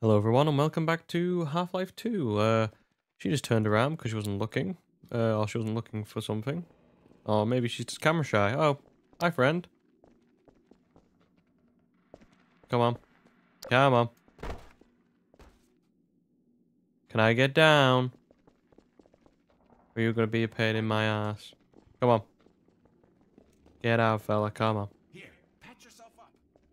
Hello everyone and welcome back to Half-Life 2. She just turned around because she wasn't looking. Or she wasn't looking for something. Or maybe she's just camera shy. Oh, hi friend. Come on. Come on. Can I get down? Or are you gonna be a pain in my ass? Come on. Get out, fella. Come on. Here, patch yourself up.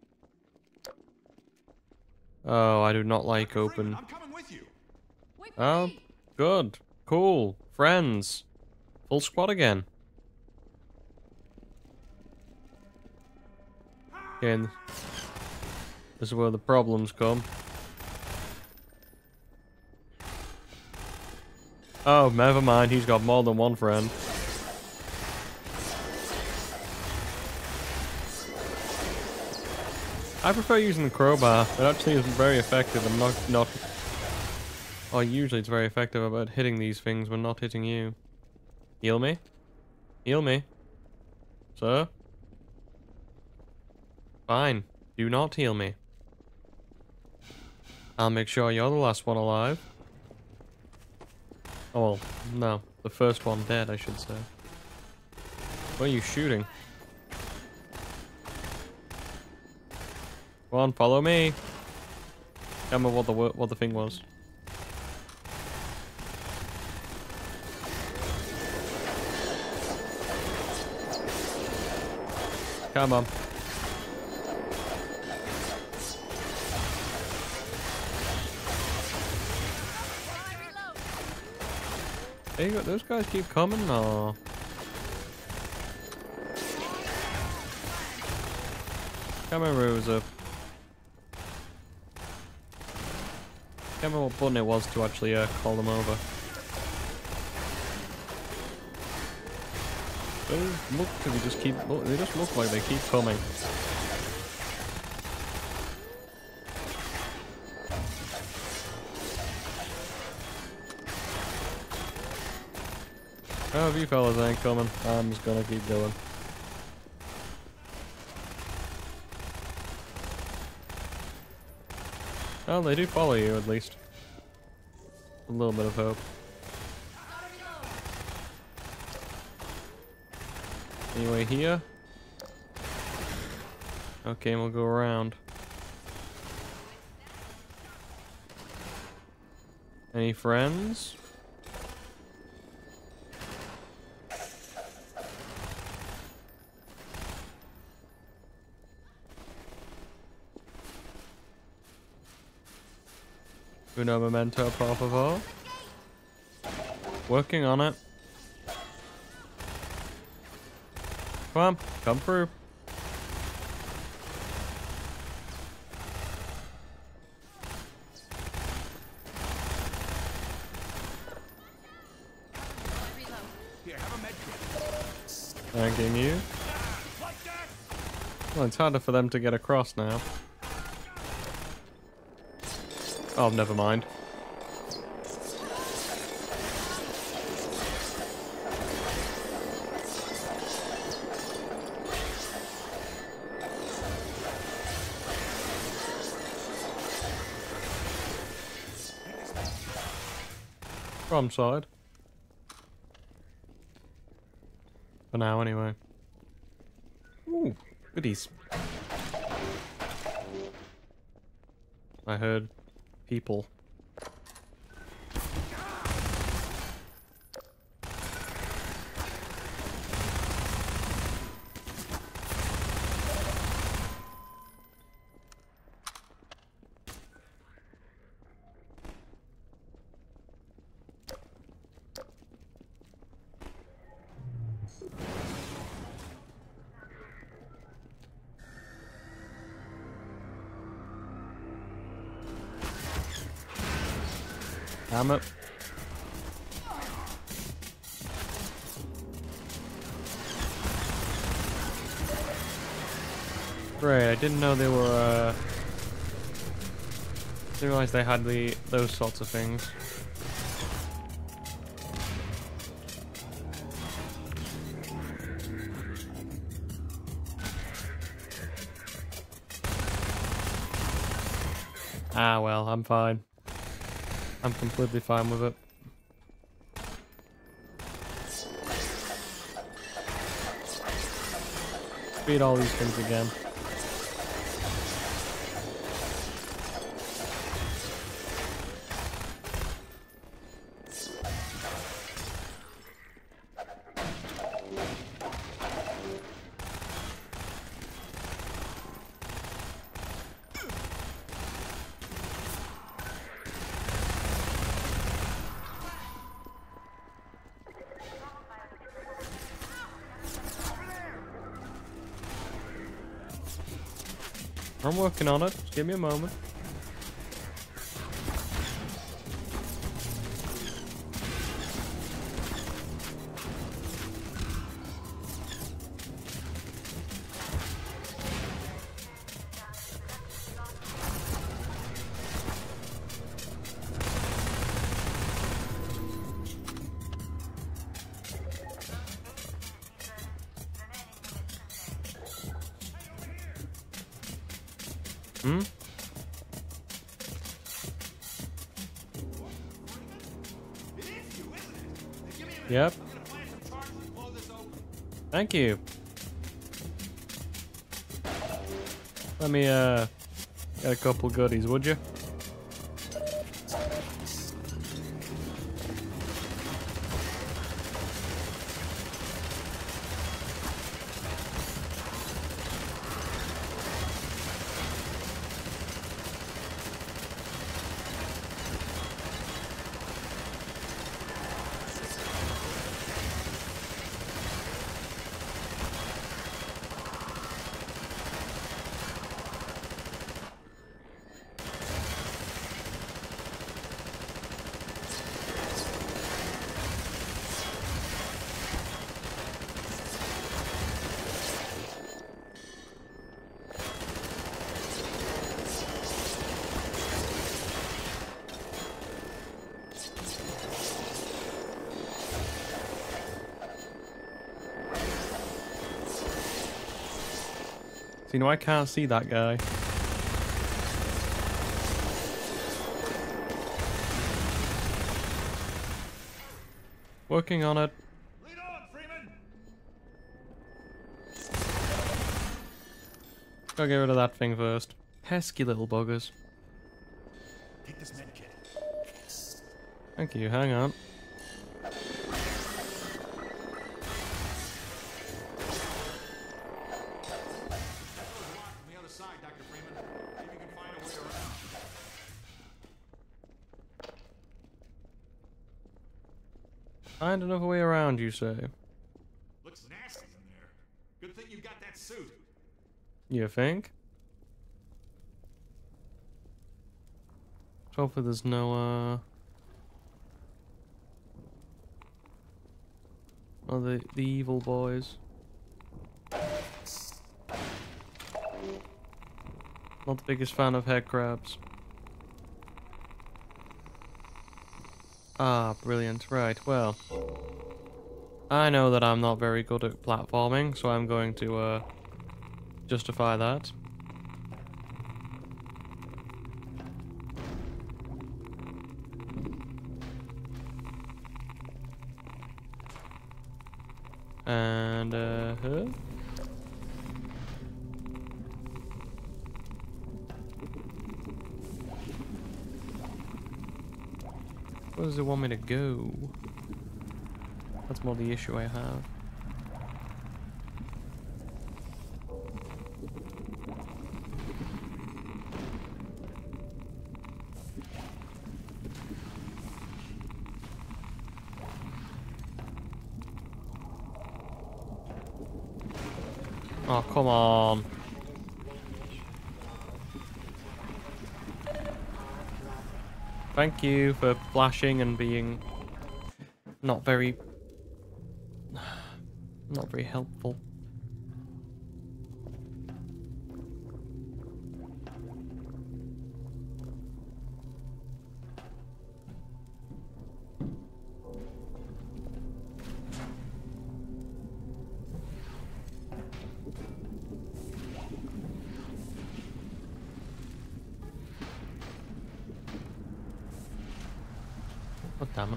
Oh, I do not like open. I'm coming with you. Wait for Oh, me. good. Cool. Friends. Full squad again. Again. This is where the problems come. Oh, never mind. He's got more than one friend. I prefer using the crowbar. It actually isn't very effective and not... Oh, usually it's very effective about hitting these things when not hitting you. Heal me? Heal me. Sir? Fine. Do not heal me. I'll make sure you're the last one alive. Oh, well, no. The first one dead, I should say. Where are you shooting? Come on, follow me. Can't remember what the thing was. Come on. Hey, those guys keep coming, or? Can't remember who was up. Can't remember what button it was to actually call them over. They look to be just keep. They just look like they keep coming. Oh, if you fellas ain't coming, I'm just gonna keep going. Oh, they do follow you at least. A little bit of hope. Anyway, here. Okay, we'll go around. Any friends? Uno momento, por favor. Working on it. Come on, come through. Here, have a med kit. Thanking you. Well, it's harder for them to get across now. Oh, never mind. Wrong side. For now, anyway. Ooh, goodies. I heard people. Damn it. Great, I didn't know they were, didn't realize they had those sorts of things. Ah, well, I'm fine. I'm completely fine with it. Beat all these things again. I'm working on it. Just give me a moment. Hmm? It is you, isn't it? Give me a minute. Yep. I'm gonna plant some charges and blow this open. Thank you. Let me, get a couple goodies, would you? See, no, I can't see that guy. Working on it. Lead on, Freeman. Gotta get rid of that thing first. Pesky little buggers. Take this med kit. Thank you, hang on. On the other side, Dr. Freeman. Maybe you can find a way around. Find another way around, you say? Looks nasty in there. Good thing you got that suit. You think? Hopefully there's no, oh, the evil boys. Not the biggest fan of head crabs. Ah, brilliant. Right, well. I know that I'm not very good at platforming, so I'm going to, justify that. And, huh? Where does it want me to go? That's more the issue I have. Oh, come on. Thank you for flashing and being not very helpful. Oh, damn it.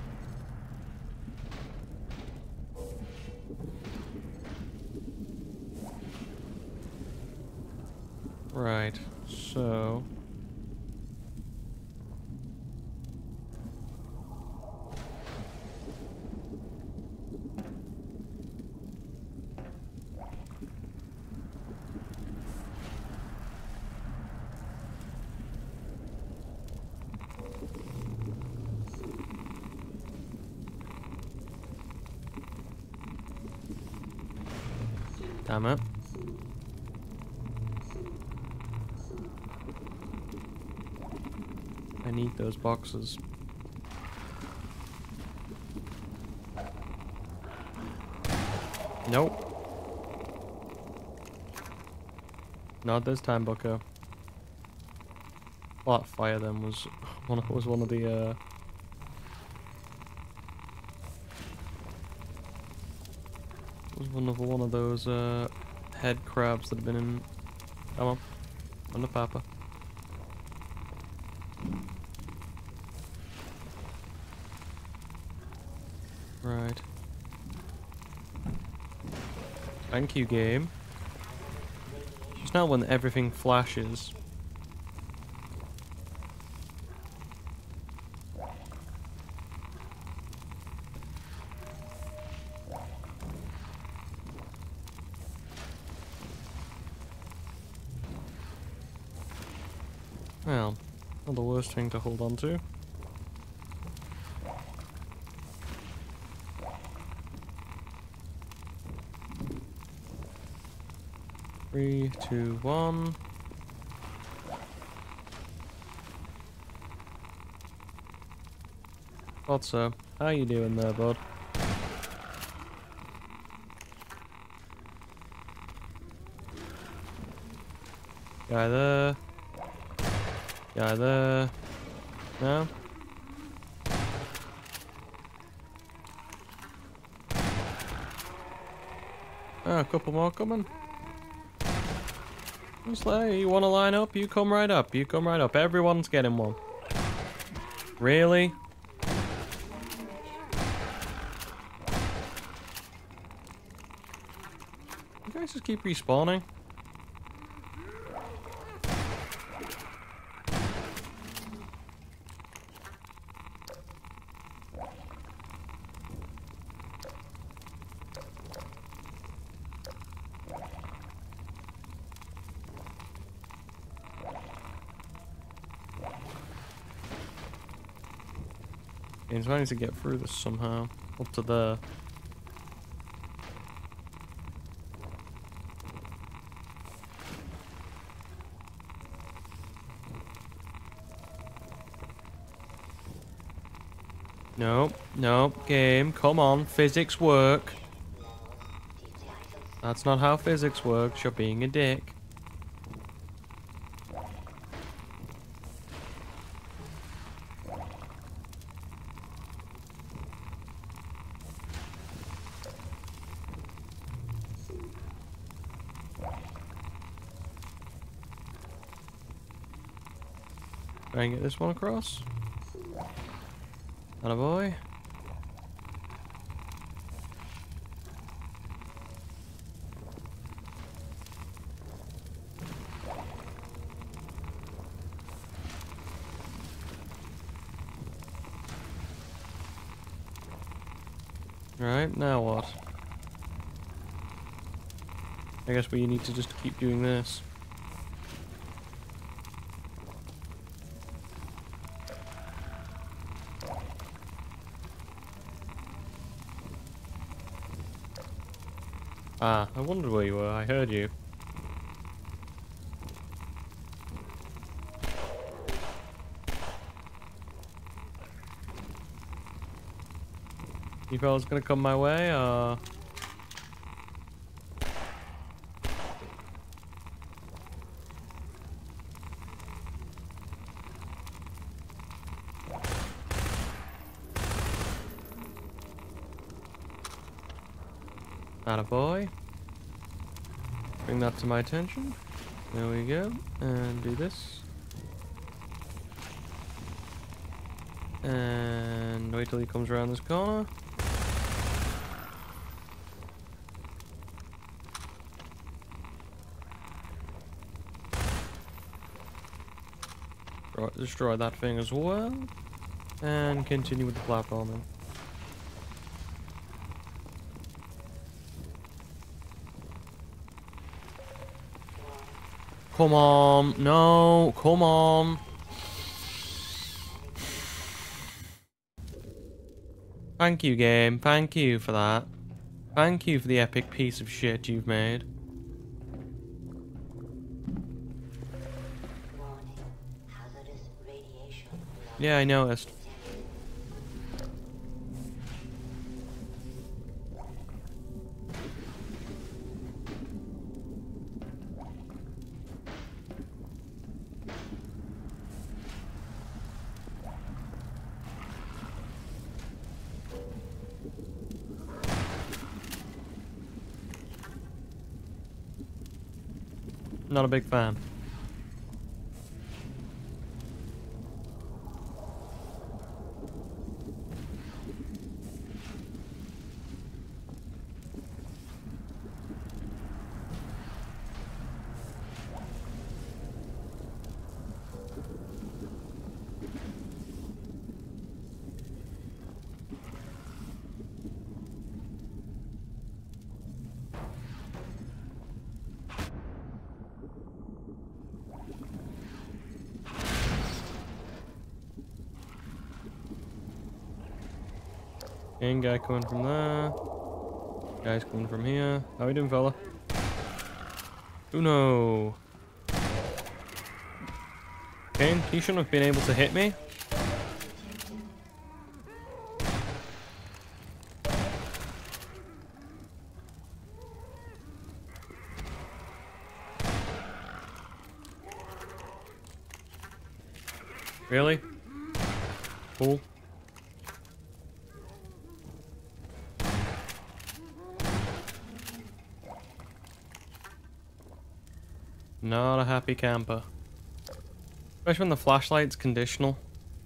Right, so... Damn it. I need those boxes. Nope. Not this time, bucko. Well, that fire then was one of the one of those head crabs that have been in. Come on the papa. Right. Thank you, game. Just now when everything flashes. Well, not the worst thing to hold on to. Three, two, one. Thought so. How you doing there, bud? Guy there. Guy there. No? Oh, a couple more coming. Just like, you want to line up? You come right up. You come right up. Everyone's getting one. Really? You guys just keep respawning? He's managed to get through this somehow. Up to there. Nope, nope, game, come on, physics work. That's not how physics works, you're being a dick. Try and get this one across. Atta boy. Right, now what? I guess we need to just keep doing this. Ah, I wondered where you were. I heard you. You fellas gonna come my way, or...? Atta boy. Bring that to my attention. There we go. And do this. And And wait till he comes around this corner. Right, destroy that thing as well. And continue with the platforming. Come on. No, come on. Thank you, game. Thank you for that. Thank you for the epic piece of shit you've made. Yeah, I noticed. Not a big fan. Game guy coming from there. Guy's coming from here. How we doing, fella? Uno. Kane, he shouldn't have been able to hit me. Really? Cool. Not a happy camper. Especially when the flashlight's conditional.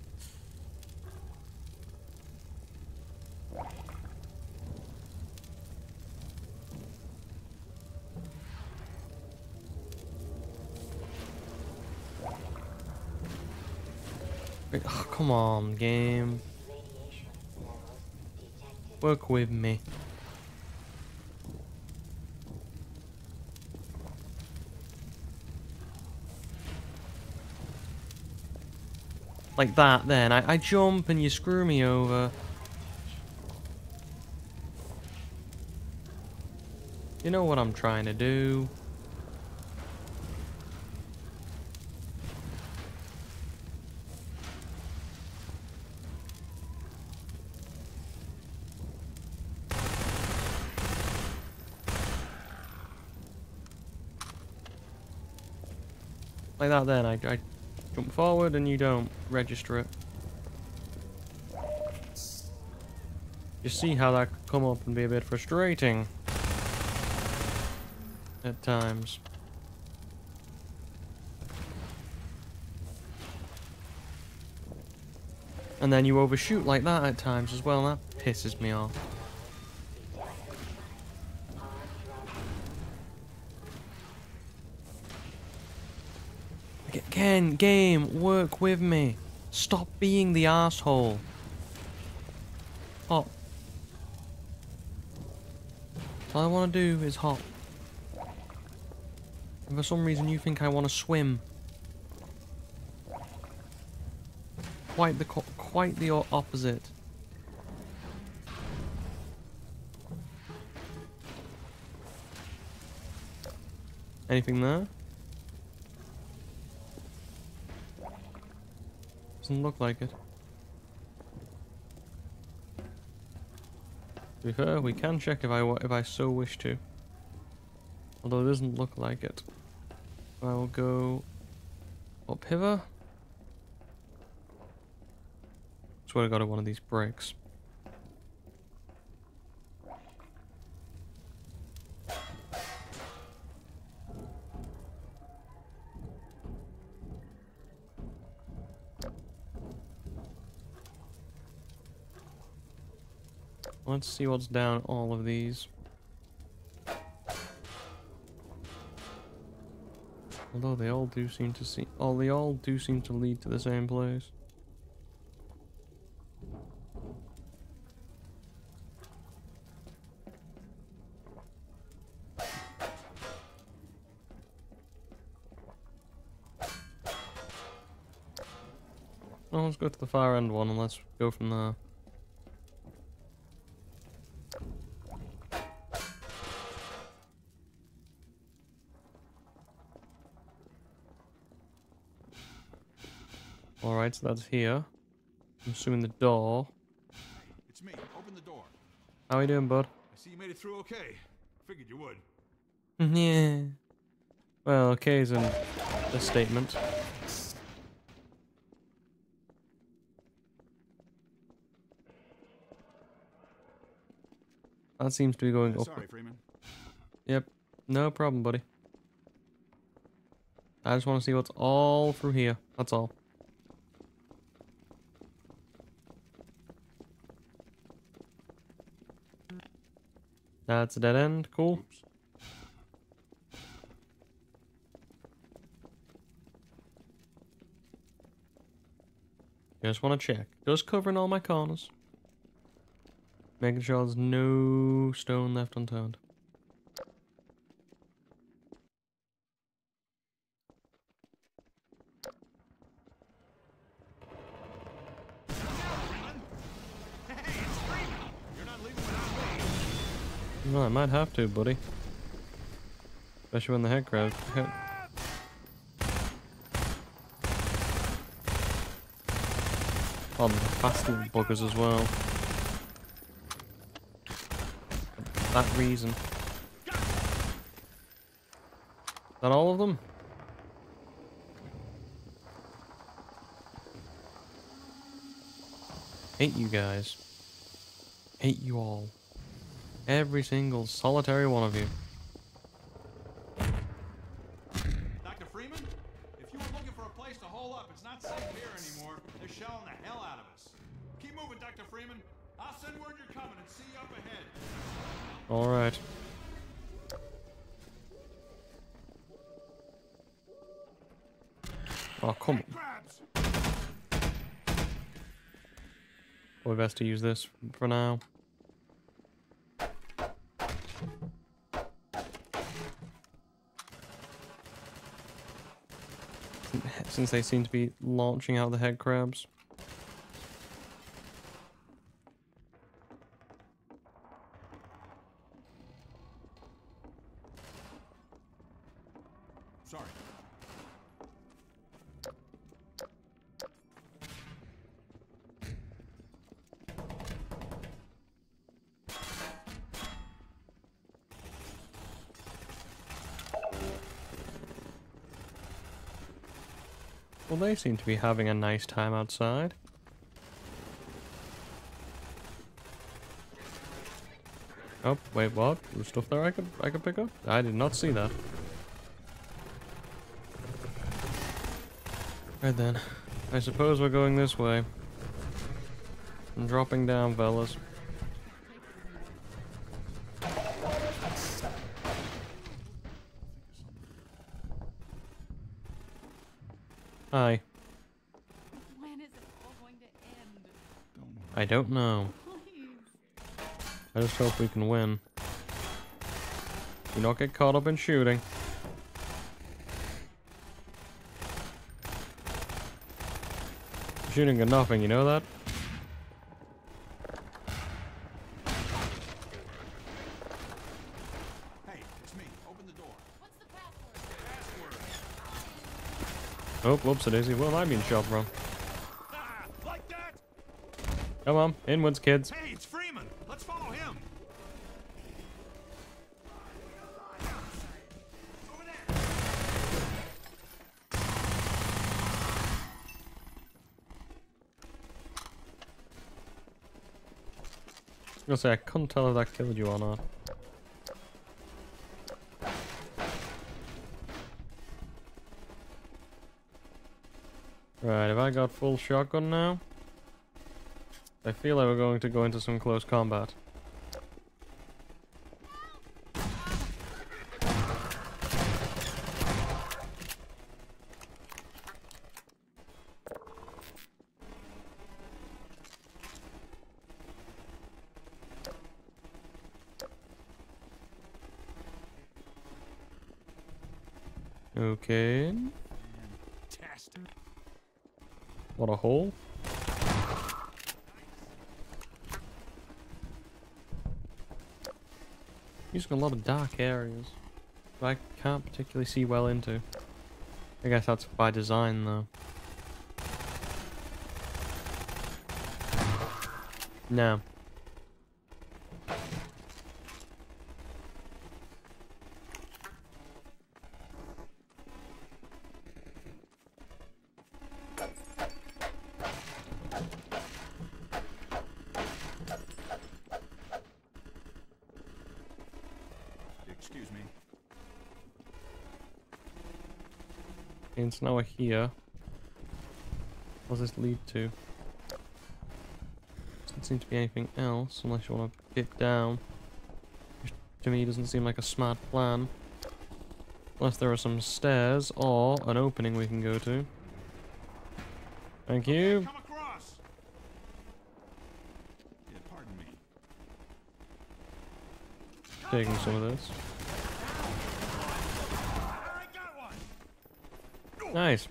Oh, come on, game. Work with me. Like that, then. I jump and you screw me over. You know what I'm trying to do. Like that, then. I jump forward and you don't register it. You see how that could come up and be a bit frustrating at times. And then you overshoot like that at times as well, and that pisses me off. Again, game, work with me. Stop being the asshole. Hop. All I want to do is hop. And for some reason you think I want to swim. Quite the opposite. Anything there? Doesn't look like it. To be fair, we can check if I so wish to. Although it doesn't look like it. I will go up hither. Swear to God, I got one of these bricks. Let's see what's down all of these. Although they all do seem to lead to the same place. Well, let's go to the far end one and let's go from there. Alright, so that's here. I'm assuming the door. Hey, it's me. Open the door. How are you doing, bud? I see you made it through okay. Figured you would. Yeah. Well, okay is a statement. That seems to be going up. Sorry, Freeman. Yep. No problem, buddy. I just want to see what's all through here. That's all. That's a dead end. Cool. Oops. Just want to check. Just covering all my corners. Making sure there's no stone left unturned. Well, I might have to, buddy. Especially when the head crowd. Oh, the fast little buggers as well. For that reason. Is that all of them? Hate you guys. Hate you all. Every single solitary one of you. Dr. Freeman, if you were looking for a place to hole up, it's not safe here anymore. They're shelling the hell out of us. Keep moving, Dr. Freeman. I'll send word you're coming and see you up ahead. Alright. Oh, come on. Crabs! Probably best to use this for now. Since they seem to be launching out the head crabs. Sorry. Well, they seem to be having a nice time outside. Oh, wait, what? There's stuff there I could pick up? I did not see that. Right then. I suppose we're going this way. I'm dropping down, fellas. Hi. When is it all going to end? I don't know. Please. I just hope we can win. Do not get caught up in shooting. Shooting at nothing, you know that? Hey, it's me. Open the door. What's the password? Password. Oh, whoops, it is. Well, I'm being shot from. Ah, like that? Come on, inwards, kids. Hey, it's Freeman. Let's follow him. Over there. I was gonna say, I couldn't tell if that killed you or not. Right, have I got full shotgun now? I feel like we're going to go into some close combat. Okay. Fantastic. What a hole. Using a lot of dark areas that I can't particularly see well into. I guess that's by design though. No. Excuse me. And so now we're here. What does this lead to? Doesn't seem to be anything else unless you want to dip down. Which to me doesn't seem like a smart plan. Unless there are some stairs or an opening we can go to. Thank you. Come across. Yeah, pardon me. Taking some of this. I got one. Nice.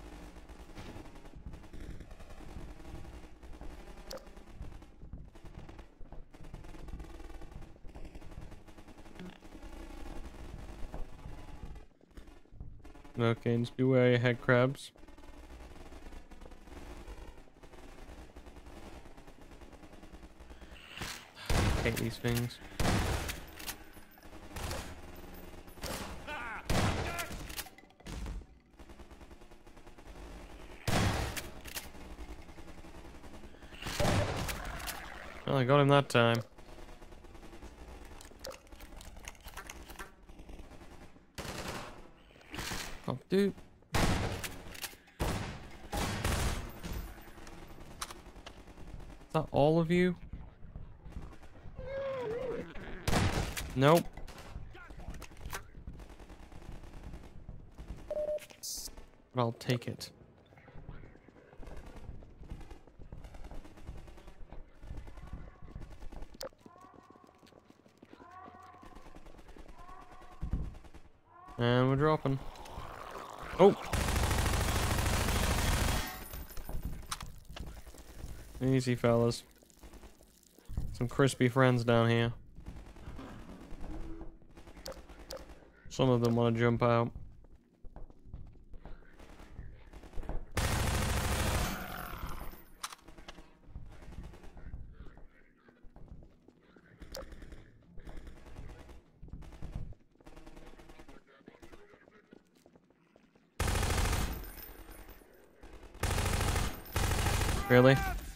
Okay, just beware your head crabs. Hate these things. Well, I got him that time. Oh, dude. Is that all of you? Nope. But I'll take it. And we're dropping. Oh! Easy, fellas. Some crispy friends down here. Some of them want to jump out. Really?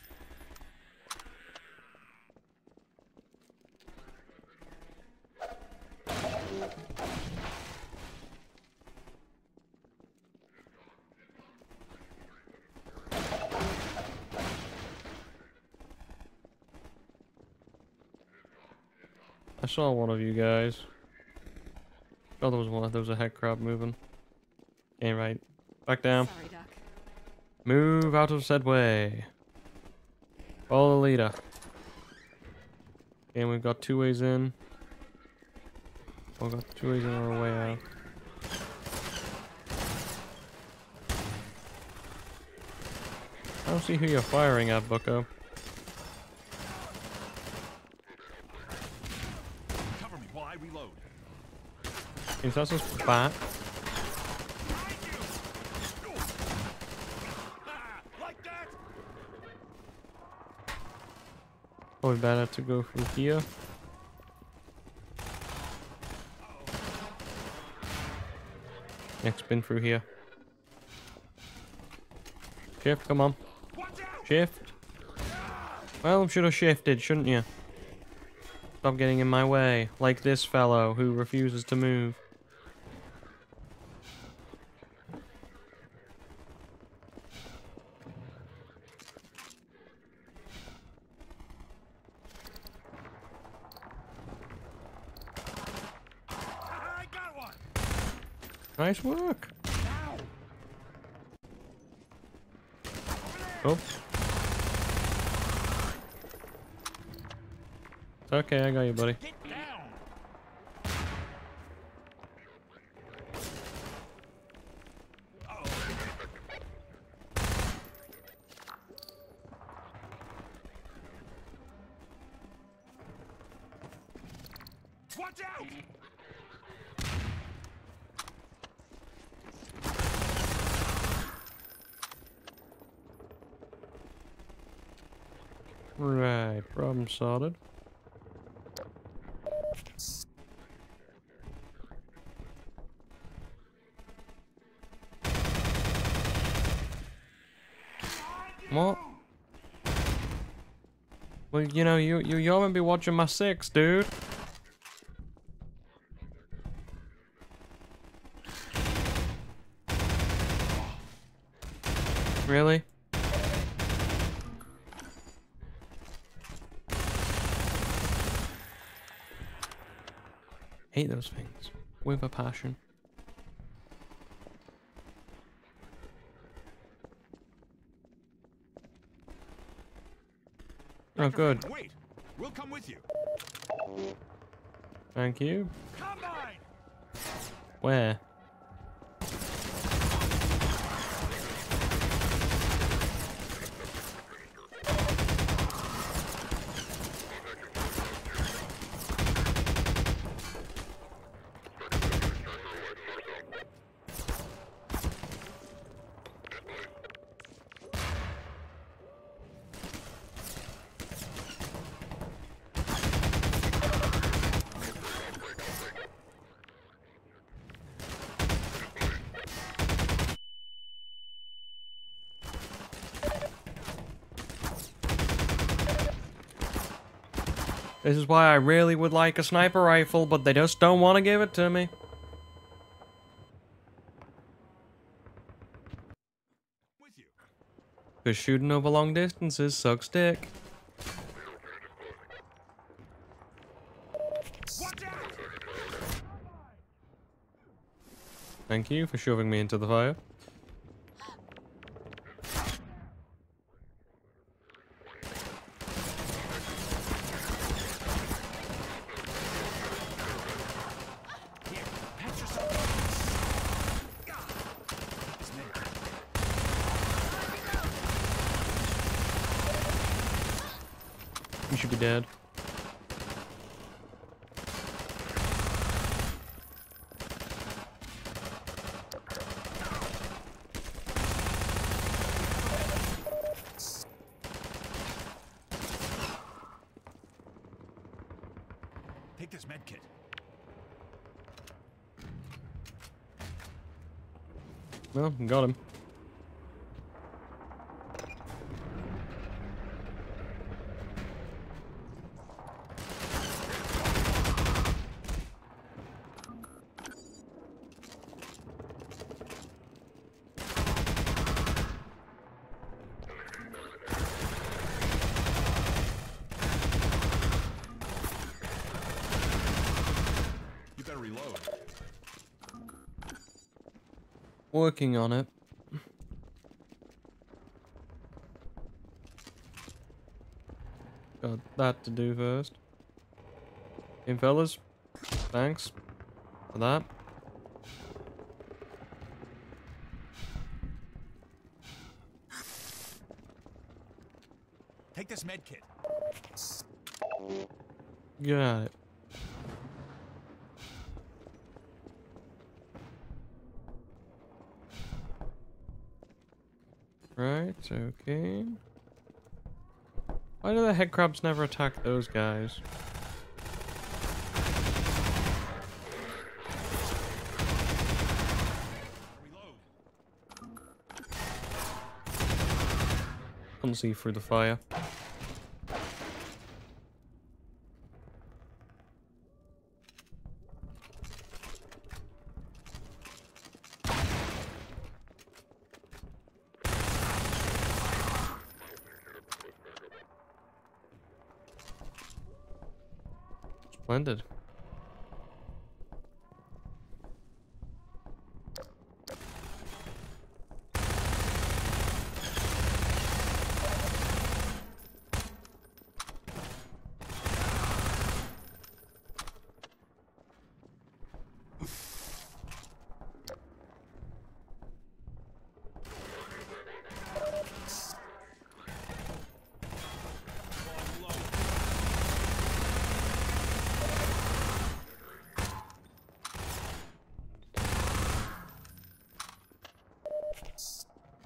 I saw one of you guys. Oh, there was one. There was a head crab moving. Okay, right. Back down. Sorry, Doc. Move out of said way. Follow the leader. Okay, we've got two ways in. We've got two ways in or a way out. I don't see who you're firing at, bucko. Cover me while I reload. Is that just bat? Like that. Probably better to go through here. Next spin through here. Shift, come on. Shift. Well, should have shifted, shouldn't you? Stop getting in my way, like this fellow who refuses to move. I got one. Nice work. Oh. It's okay, I got you, buddy. Get down. Watch out! Right, problem sorted. What? Well, you know, you're gonna be watching my six, dude. Really? Hate those things with a passion. Oh, good. Wait, we'll come with you. Thank you. Combine! Where? This is why I really would like a sniper rifle, but they just don't want to give it to me. With you. Because shooting over long distances sucks dick. Watch out! Thank you for shoving me into the fire. Here, patch yourself. This minute. You should be dead. Take this med kit. Well, got him. You better reload. Working on it. Got that to do first. In fellas, thanks for that. Take this med kit. Got it. Right, okay. Why do the head crabs never attack those guys? Reload. Couldn't see through the fire. Splendid.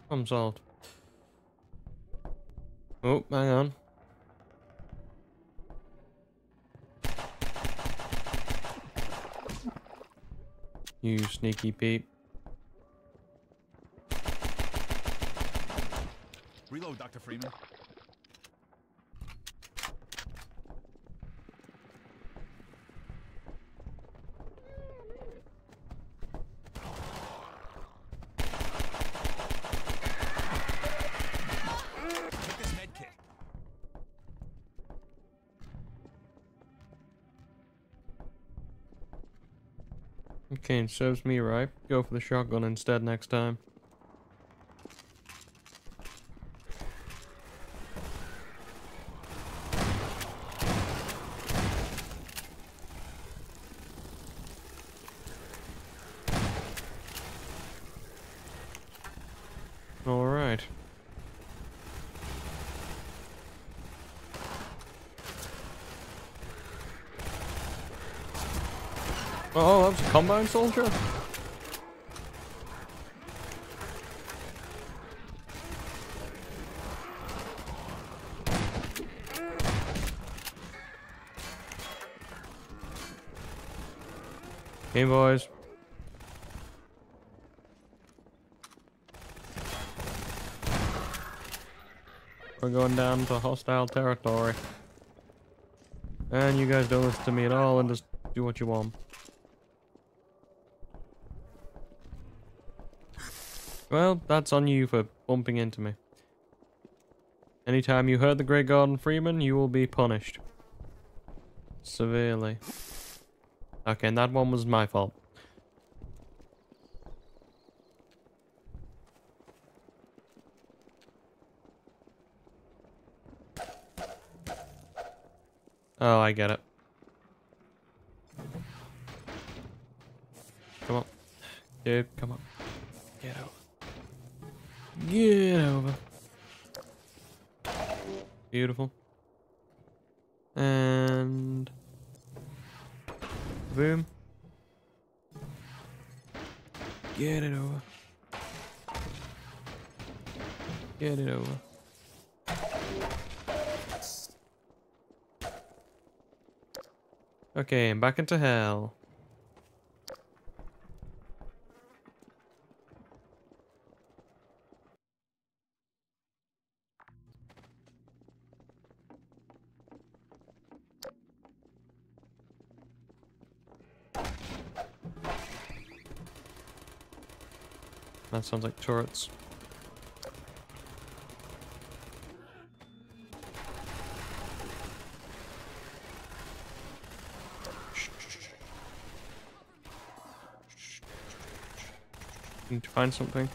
Problem solved. Oh, hang on. You sneaky Pete. Reload, Dr. Freeman. Take this med kit. Okay, it serves me right. Go for the shotgun instead next time. Alright. Oh, that was a combine soldier? Hey, boys. We're going down to hostile territory. And you guys don't listen to me at all and just do what you want. Well, that's on you for bumping into me. Anytime you hurt the Great Gordon Freeman, you will be punished. Severely. Okay, and that one was my fault. Oh, I get it. Come on. Dude, come on. Get over. Get over. Beautiful. And... boom. Get it over. Get it over. Okay, and back into hell. That sounds like turrets. Need to find something.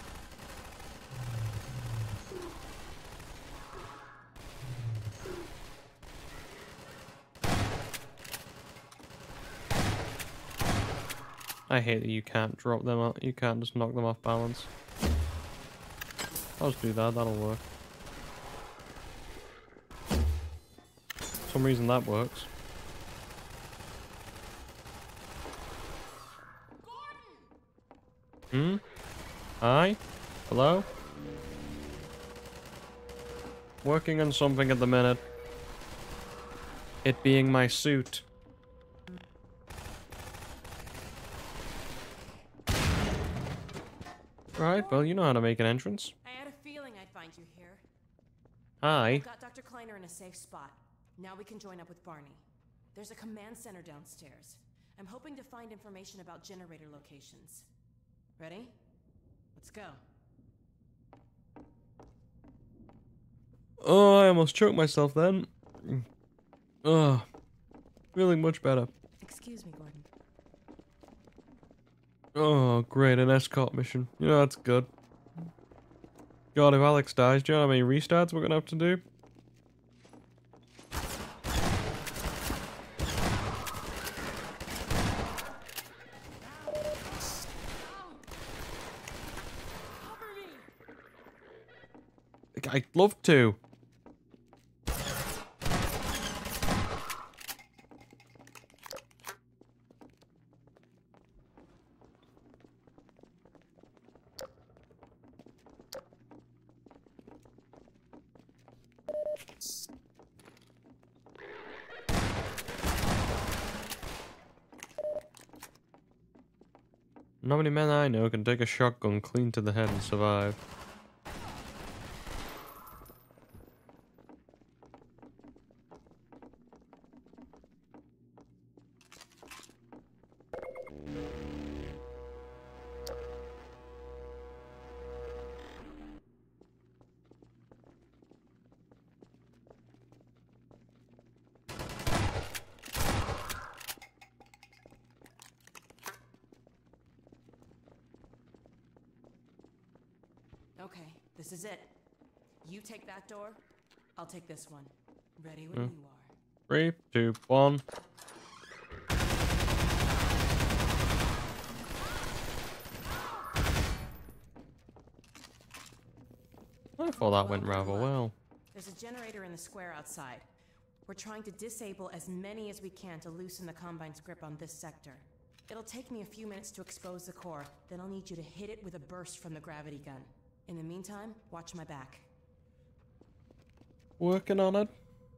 I hate that you can't drop them out. You can't just knock them off balance. I'll just do that. That'll work. For some reason that works. Hmm? Hi? Hello? Working on something at the minute. It being my suit. Right, well, you know how to make an entrance. I had a feeling I'd find you here. Hi. Got Dr. Kleiner in a safe spot. Now we can join up with Barney. There's a command center downstairs. I'm hoping to find information about generator locations. Ready? Let's go. Oh, I almost choked myself then. Oh, feeling much better. Excuse me, Gordon. Oh, great, an escort mission. You know, that's good. God, if Alyx dies, do you know how many restarts we're gonna have to do? I'd love to. Not many men I know can take a shotgun clean to the head and survive. Okay, this is it. You take that door, I'll take this one. Ready when you are. 3, 2, 1. I thought that went rather well. There's a generator in the square outside. We're trying to disable as many as we can to loosen the Combine's grip on this sector. It'll take me a few minutes to expose the core, then I'll need you to hit it with a burst from the gravity gun. In the meantime, watch my back. Working on it.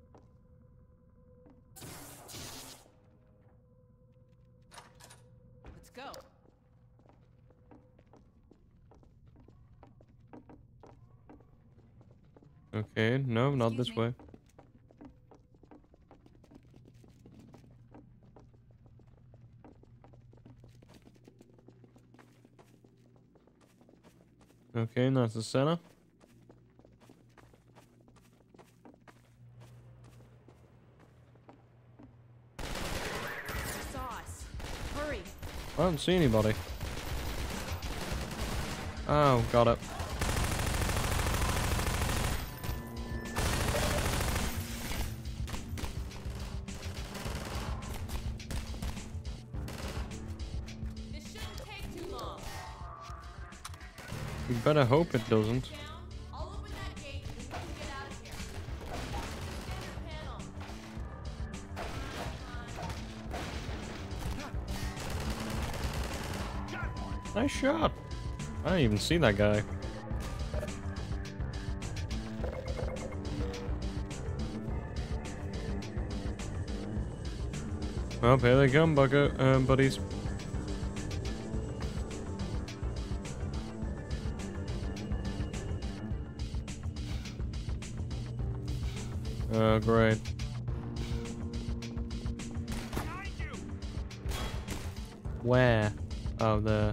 Let's go. Okay, no, not this way. Okay, that's the center. They saw us. Hurry. I don't see anybody. Oh, got it. This shouldn't take too long. You better hope it doesn't. Down. I'll open that gate and we can get out of here. Standard panel. Nice shot. I didn't even see that guy. Well, here they come, buddies. Oh, great. Where? Oh, there.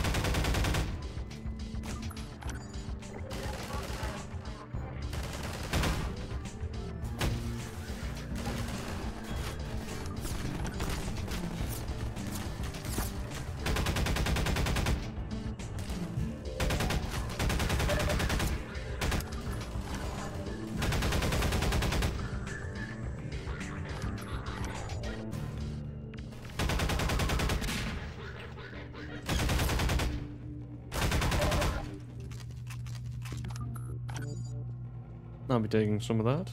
I'll be taking some of that.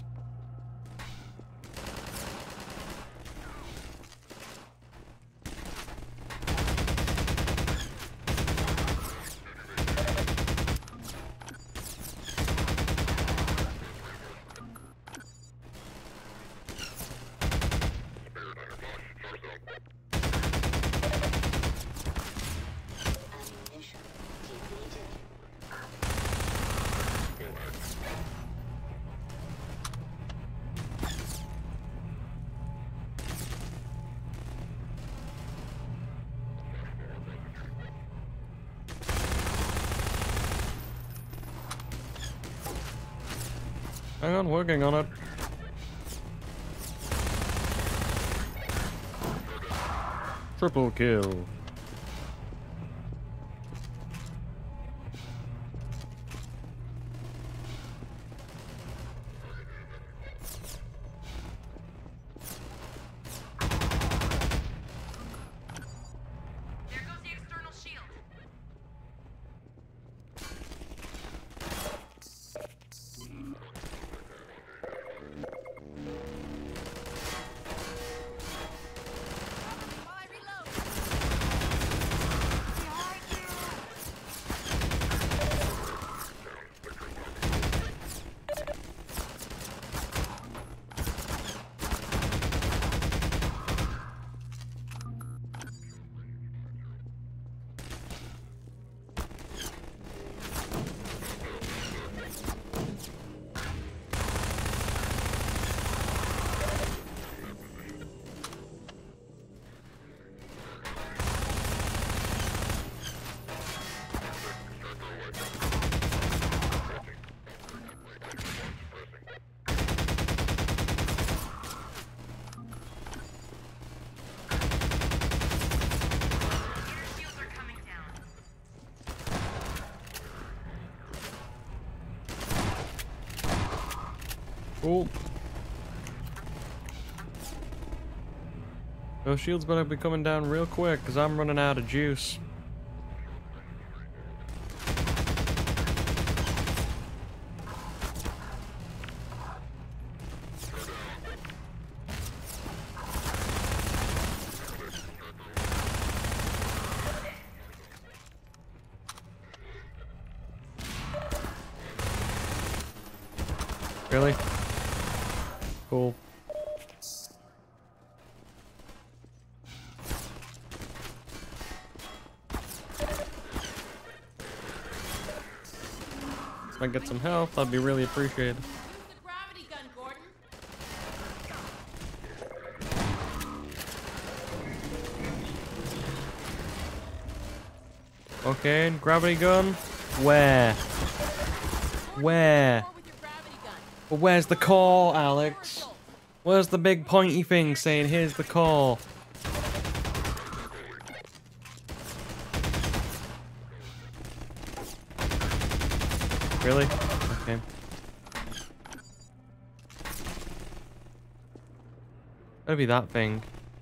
Hang on, working on it. Triple kill. There goes the external shield. While I reload. Oh. Those shields better be coming down real quick, because I'm running out of juice. Really? Cool. If I get some health, that'd be really appreciated. Use the gravity gun, Gordon. Okay, gravity gun. Where? Where? More with your gravity gun. But where's the core, Alex? Where's the big pointy thing saying, here's the core? Really? Okay. Gotta be that thing.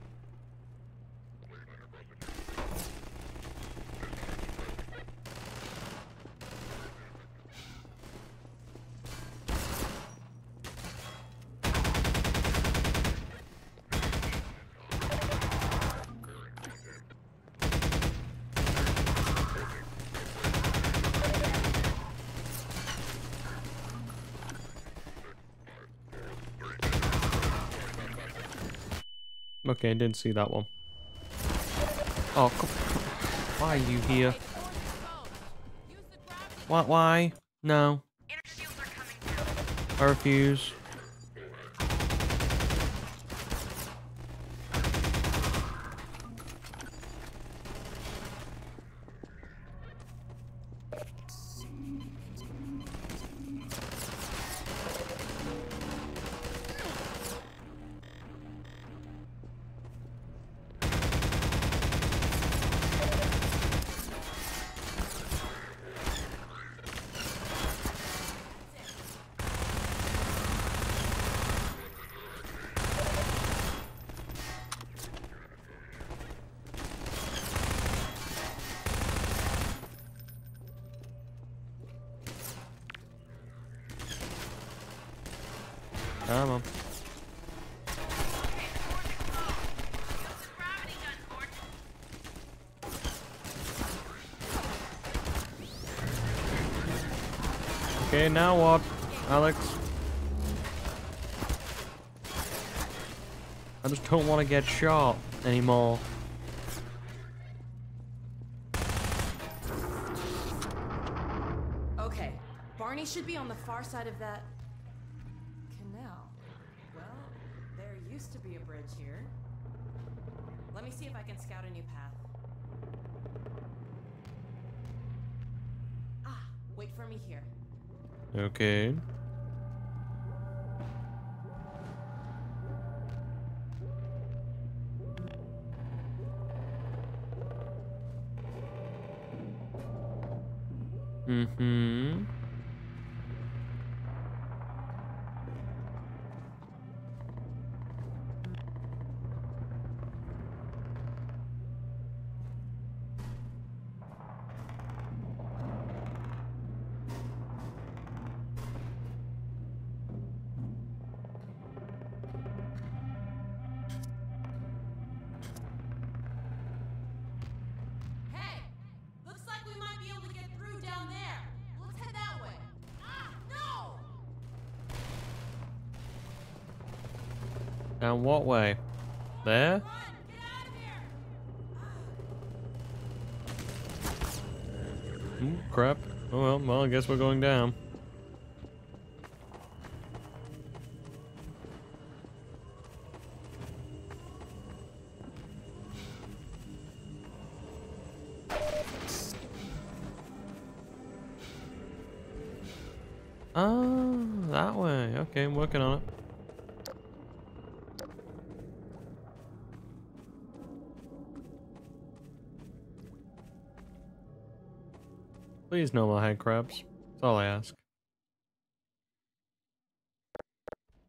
Okay, I didn't see that one. Oh, come. Why are you here? What? Why? No. I refuse. Come on. Okay, now what, Alex? I just don't want to get shot anymore. Okay, Barney should be on the far side of that canal. Well, there used to be a bridge here. Let me see if I can scout a new path. Ah, wait for me here. Okay. Mm-hmm. Hey! Looks like we might be able to get through down there. Let's head that way. Ah, no! Down what way? There? Run! Get out of here! Crap. Oh well, I guess we're going down. Ah, that way. Okay, I'm working on it. Please no more head crabs. That's all I ask.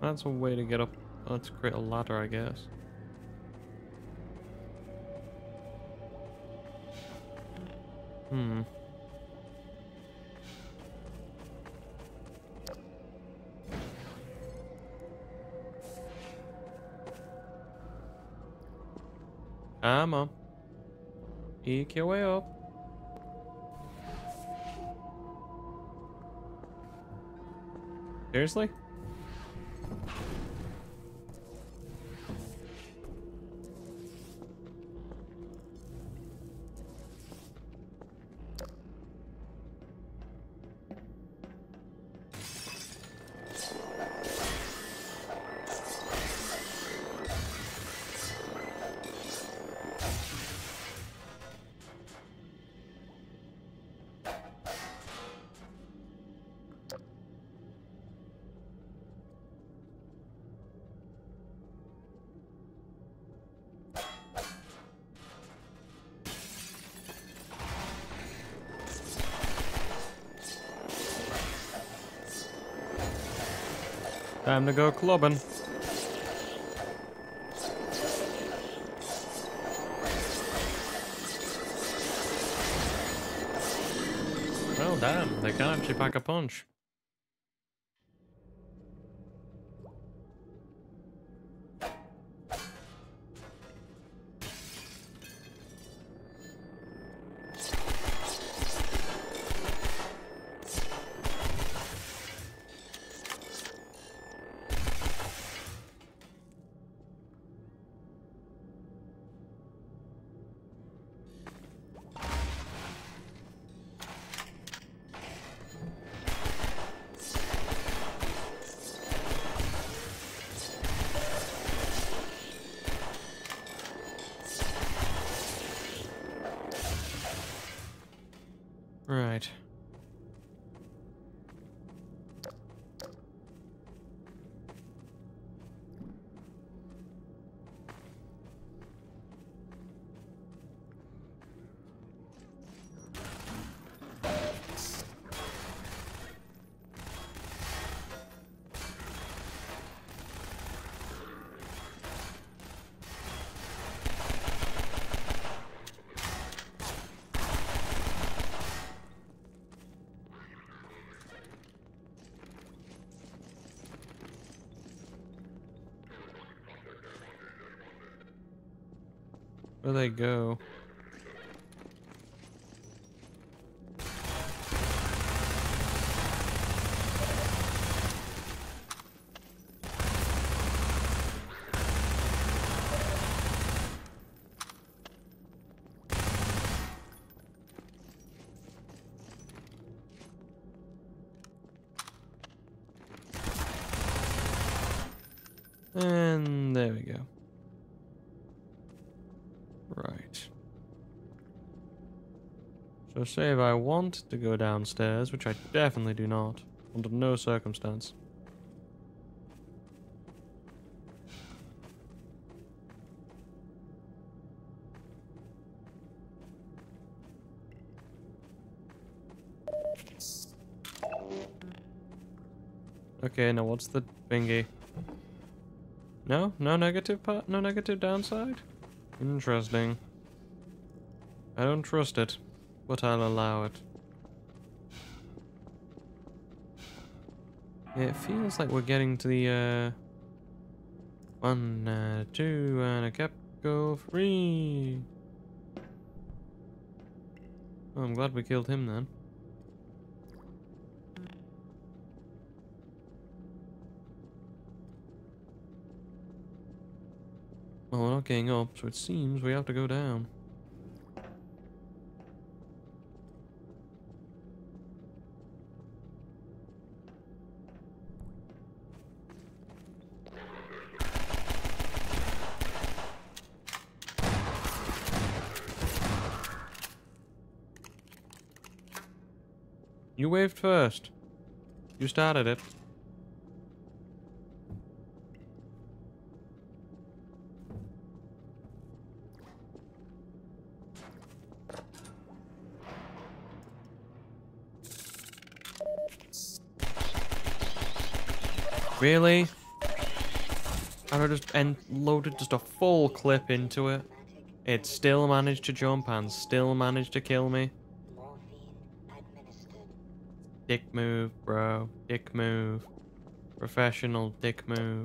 That's a way to get up. Let's create a ladder, I guess. Hmm. Come on. Eke your way up. Seriously? Time to go clubbing. Well, damn, they can actually pack a punch. Right. Where they go? And there we go. Right. So say if I want to go downstairs, which I definitely do not, under no circumstance. Okay, now what's the thingy? No? No negative part? No negative downside? Interesting. I don't trust it, but I'll allow it. It feels like we're getting to the, 1, 2, and a cap go free. Oh, I'm glad we killed him then. Well, we're not getting up, so it seems we have to go down. You waved first. You started it. Really? And I just loaded just a full clip into it. It still managed to jump and still managed to kill me. Dick move, bro. Dick move. Professional dick move.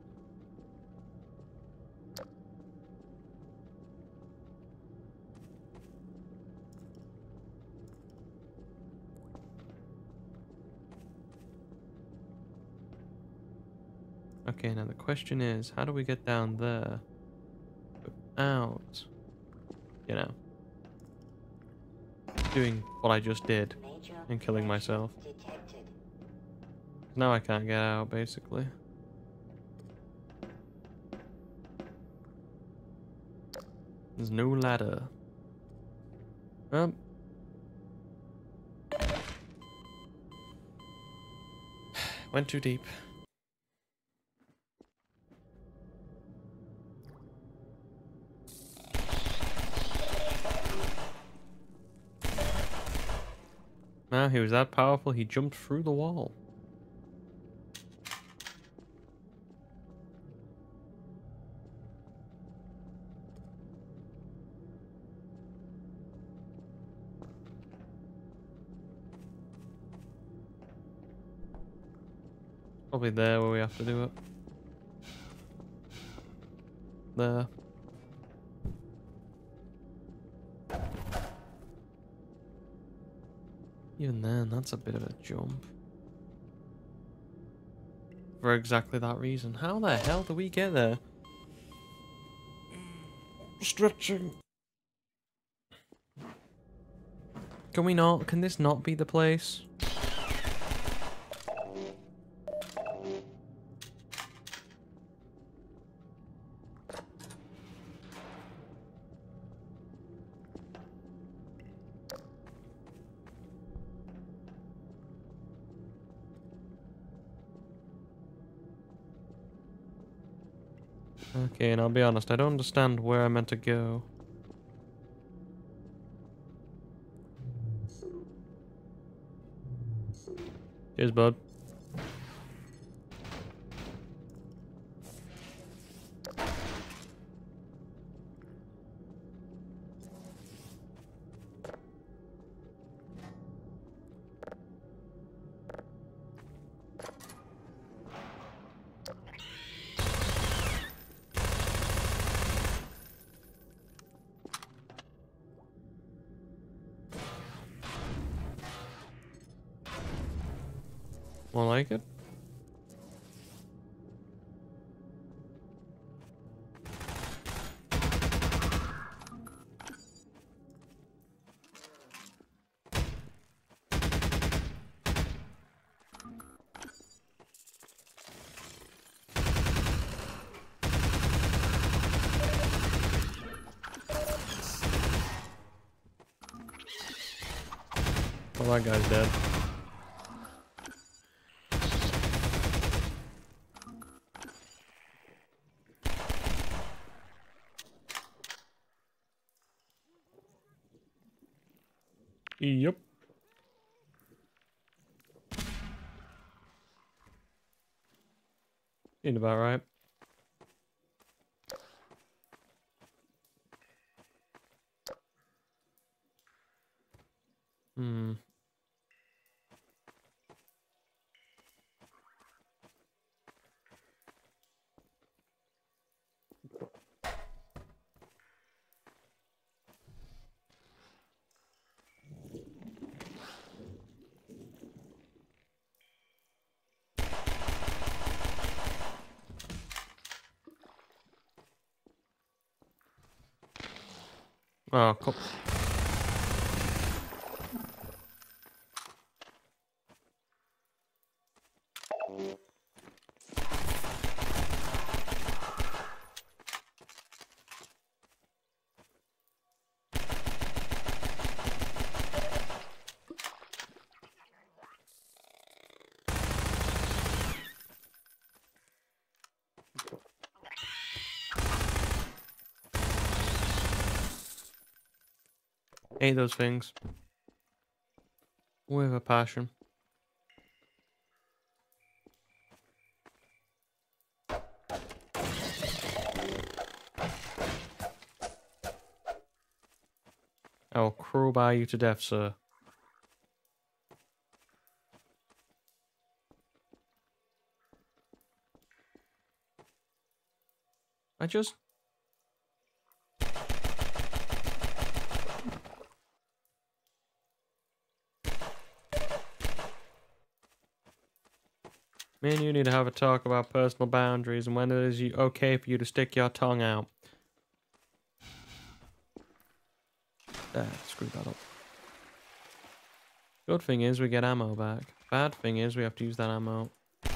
Okay, now the question is, how do we get down there without, you know, doing what I just did and killing myself? Now I can't get out, basically. There's no ladder. Went too deep. Now he was that powerful, he jumped through the wall. Probably there where we have to do it. There. Even then, that's a bit of a jump. For exactly that reason. How the hell do we get there? Stretching. Can we not? Can this not be the place? Okay, and I'll be honest, I don't understand where I'm meant to go. Cheers, bud. More like it? Well, that guy's dead. Yep. Seemed about right. Hmm. Oh, cool. Hate those things. With a passion. crowbar you to death, sir. I just... Me and you need to have a talk about personal boundaries and when it is okay for you to stick your tongue out. Screw that up. Good thing is we get ammo back. Bad thing is we have to use that ammo.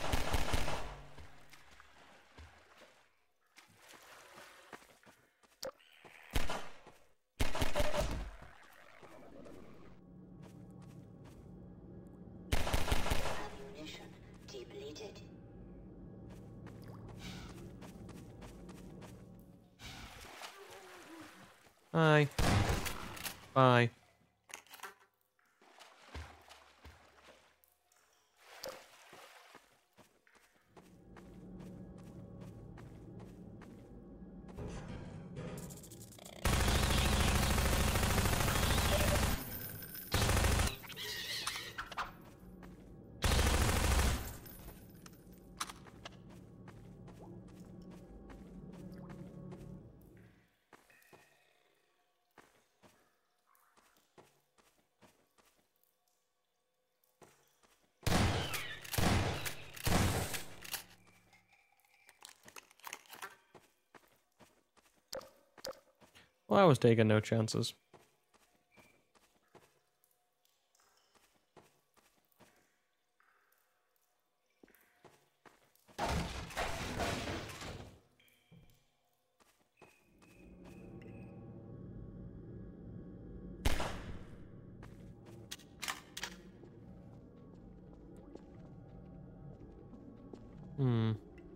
Ammunition depleted. Hi. Bye. Well, I was taking no chances. Hmm.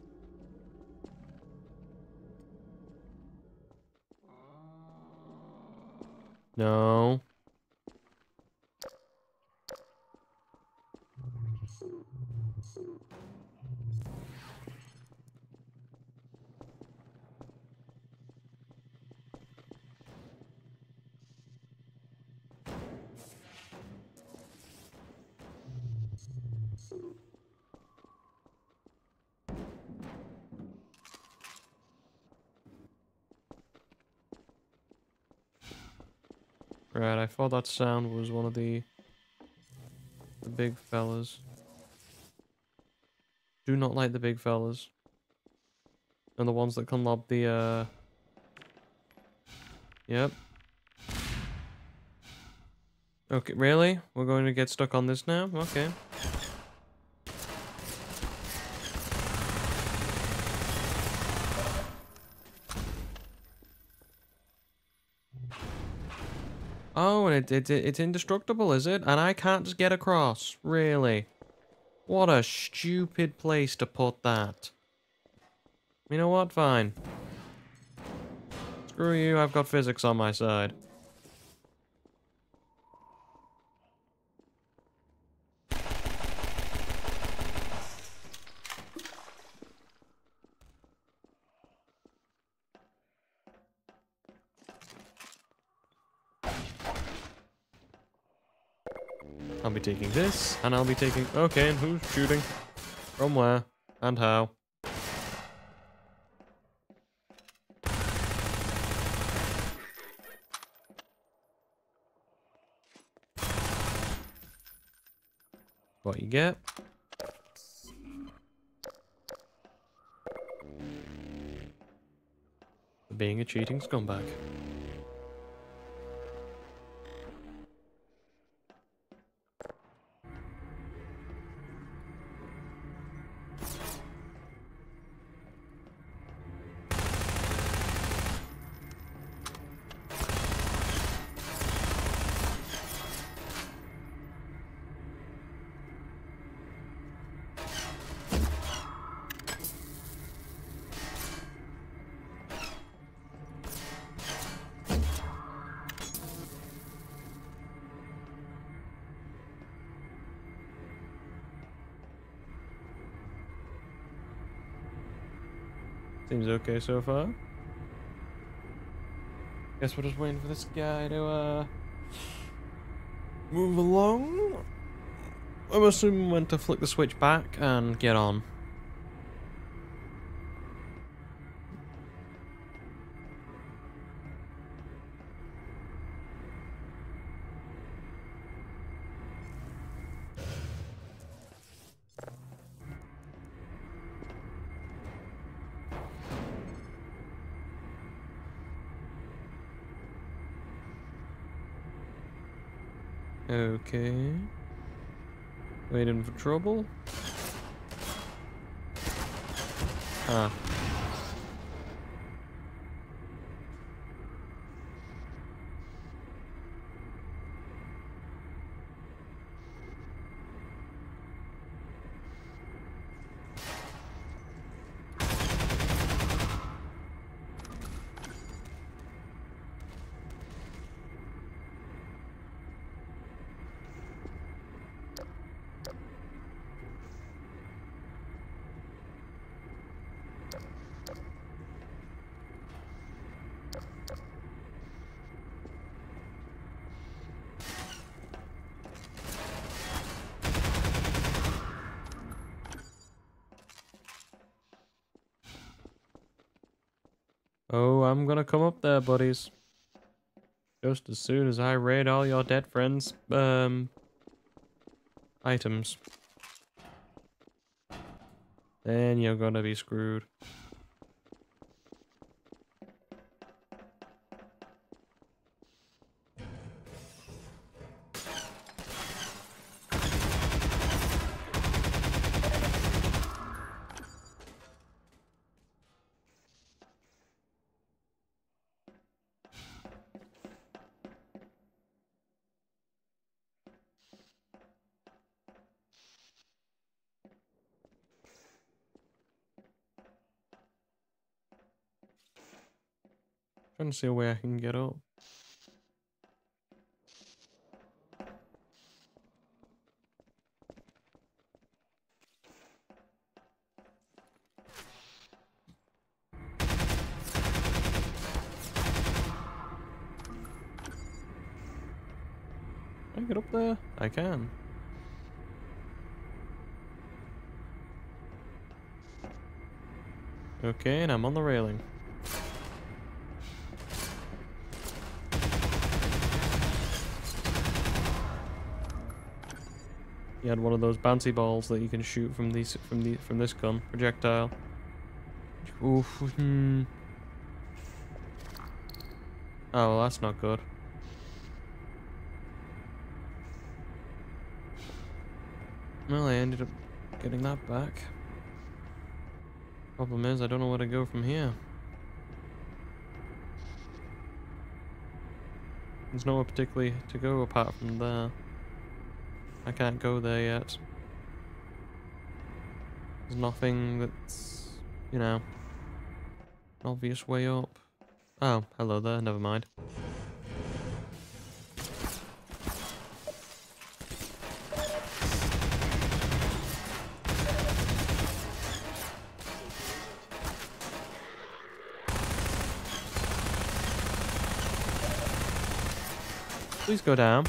No. Right, I thought that sound was one of the big fellas. Do not like the big fellas. And the ones that can lob the, Yep. Okay, really? We're going to get stuck on this now? Okay. Oh, and it's indestructible, is it? And I can't just get across. Really? What a stupid place to put that. You know what? Fine. Screw you, I've got physics on my side. I'll be taking this, and I'll be taking... Okay, and who's shooting? From where? And how? What you get? For being a cheating scumbag. Seems okay so far. Guess we're just waiting for this guy to, Move along. I'm assuming when to flick the switch back and get on. Okay. Waiting for trouble. Ah. Oh, I'm gonna come up there, buddies. Just as soon as I raid all your dead friends' items. Then you're gonna be screwed. Trying to see a way I can get up. Can I get up there? I can. Okay, and I'm on the railing. You had one of those bouncy balls that you can shoot from this gun projectile. Oof. Hmm. Oh, well, that's not good. Well, I ended up getting that back. Problem is, I don't know where to go from here. There's nowhere particularly to go apart from there. I can't go there yet. There's nothing that's, you know, an obvious way up. Oh, hello there, never mind. Please go down.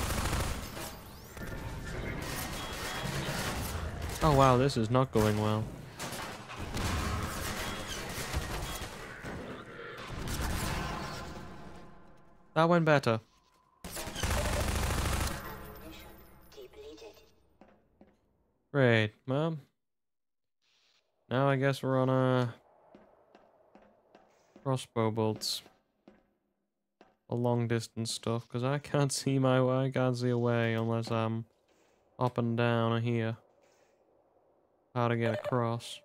Oh wow, this is not going well. That went better. Great, well. Now I guess we're on a crossbow bolts. A long distance stuff, because I can't see my way. I can't see a way unless I'm up and down here. How to get across.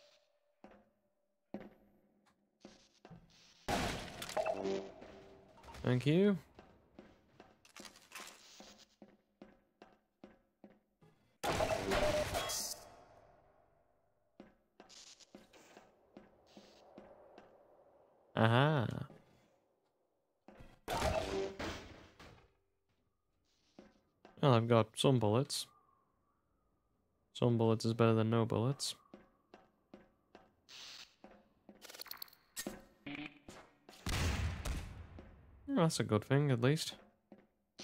Thank you. Aha. Well, I've got some bullets. Some bullets is better than no bullets. Well, that's a good thing, at least.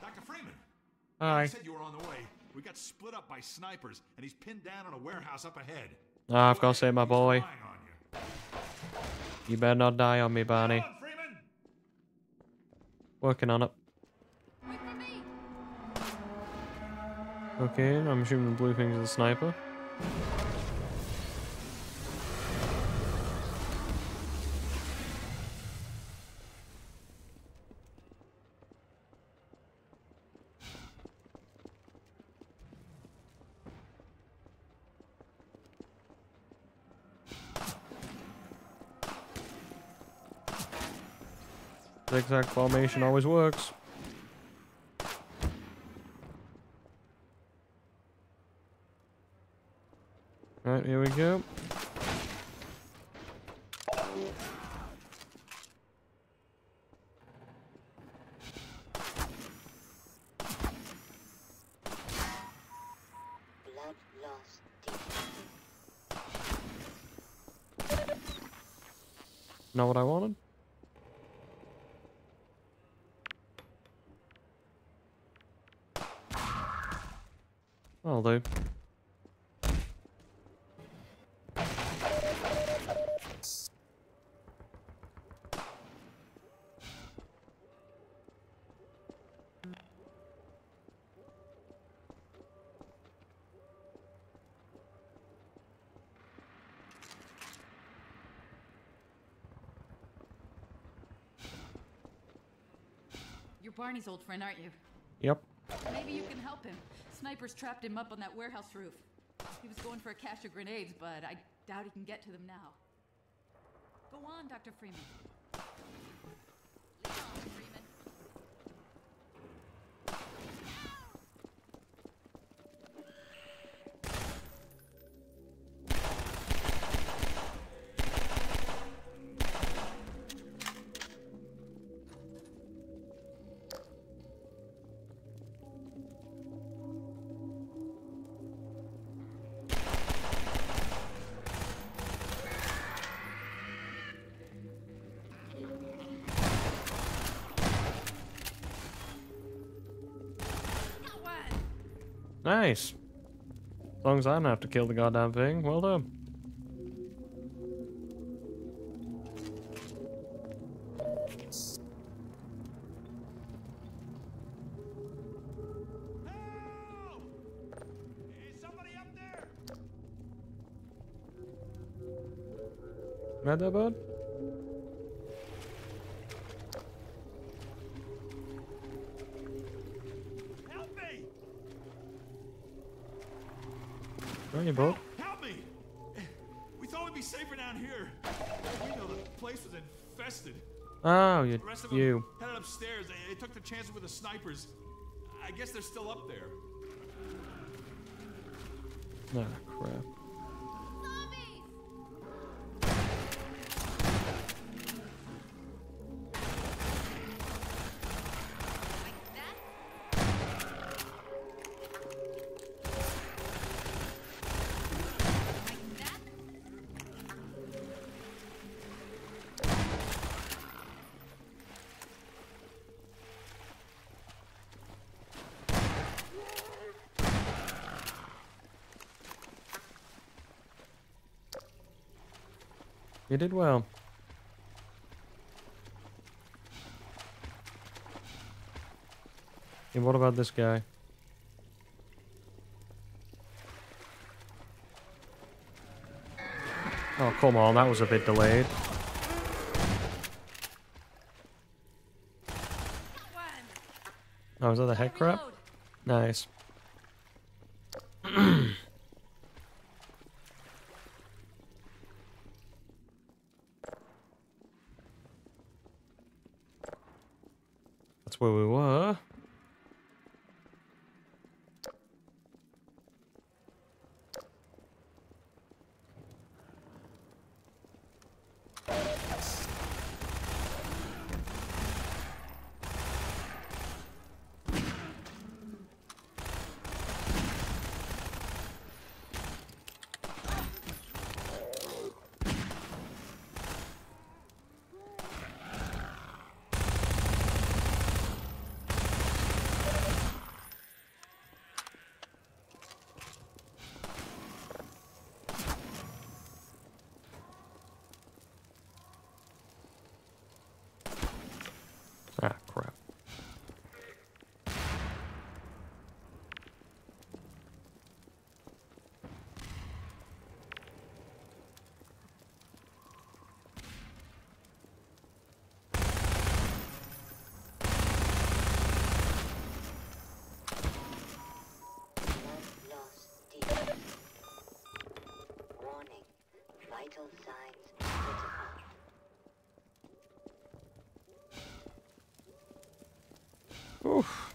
Dr. Freeman. Hi. You said you were on the way. We got split up by snipers, and he's pinned down in a warehouse up ahead. Ah, I've got to say, my He's boy. relying on you. You better not die on me, Barney. Come on, Freeman. Working on it. Wait for me! Okay, I'm assuming the blue thing's the sniper. Zigzag formation always works. Right, here we go. Blood loss detected. Not what I wanted. I'll do. You're Barney's old friend, aren't you? Yep. Maybe you can help him. Snipers trapped him up on that warehouse roof. He was going for a cache of grenades, but I doubt he can get to them now. Go on, Dr. Freeman. Lead on, Freeman. Got one. Nice. As long as I don't have to kill the goddamn thing, well done. Help! Is somebody up there? Right there, bud? Help me! Where are you, bud? Help me! We thought we'd be safer down here. We know the place was infested. Oh, The rest of them you. headed upstairs. They took the chances with the snipers. I guess they're still up there. Ah, crap. Zombies! Like that? Like that? You did well. And what about this guy? Oh, come on, that was a bit delayed. Got one. Oh, is that the head crab? Reload. Nice. That's where we were. vital signs critical. Oof.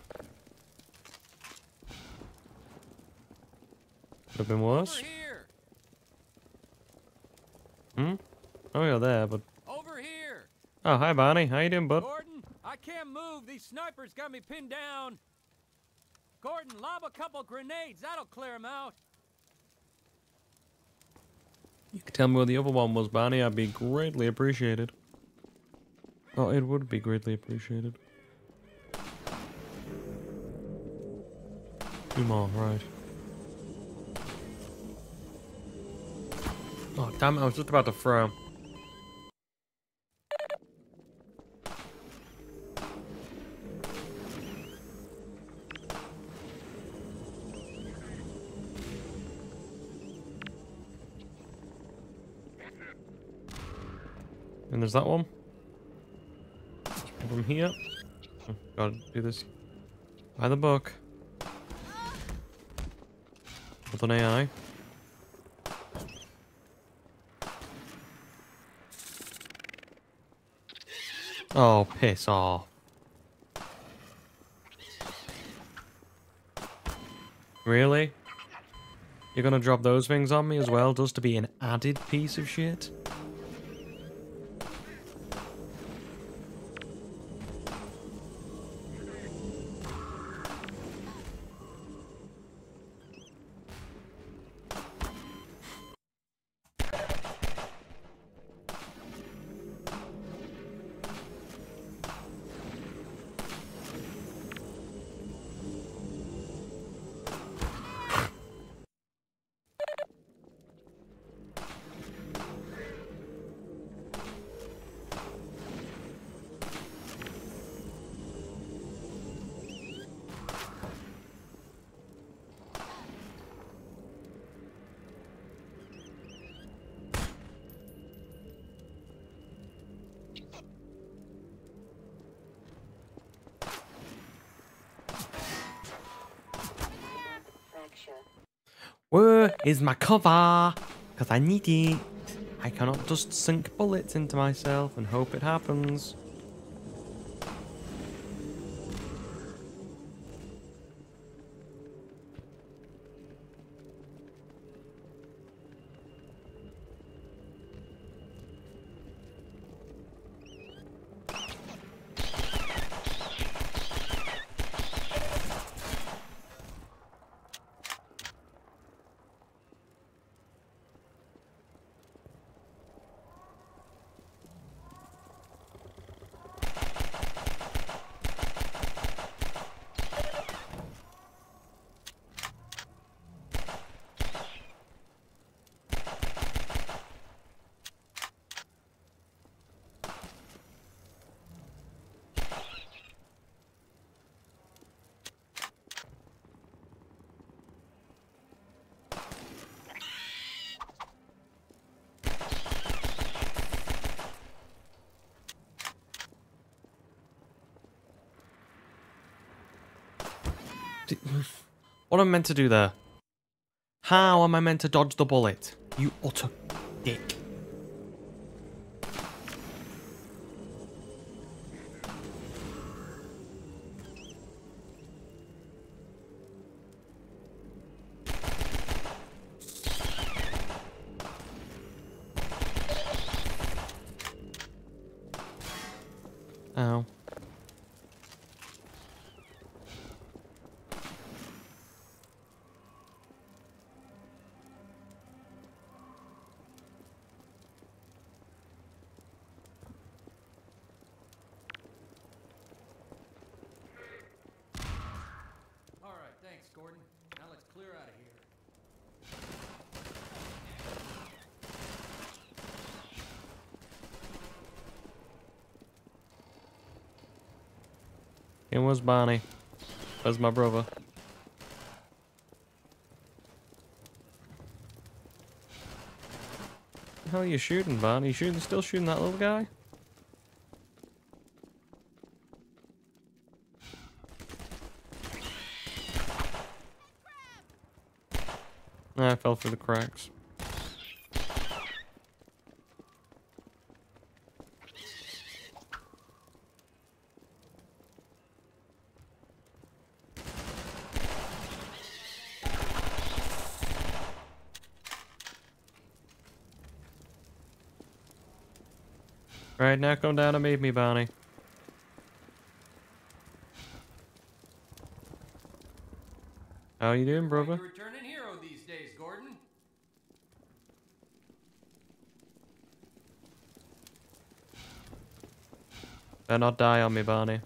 Could have been worse. Over here. Hmm? Oh, you're there, but... Over here. Oh, hi, Barney. How you doing, bud? Gordon, I can't move. These snipers got me pinned down. Gordon, lob a couple grenades. That'll clear them out. You could tell me where the other one was, Barney. I'd be greatly appreciated. Oh, it would be greatly appreciated. Two more, right. Oh, damn it. I was just about to throw. And there's that one. From here. Oh, gotta do this by the book. With an AI. Oh, piss off. Really? You're gonna drop those things on me as well, just to be an added piece of shit? Fracture. Where is my cover? Because I need it. I cannot just sink bullets into myself and hope it happens. What am I meant to do there? How am I meant to dodge the bullet? You utter dick. Ow. All right, thanks, Gordon. Now let's clear out of here. It was Barney. Where's my brother? The hell are you shooting, Barney? You shooting? Still shooting that little guy? I fell through the cracks. Alright, now come down and meet me, Barney. How you doing, brother? You're a returning hero these days, Gordon. Better not die on me, Barney.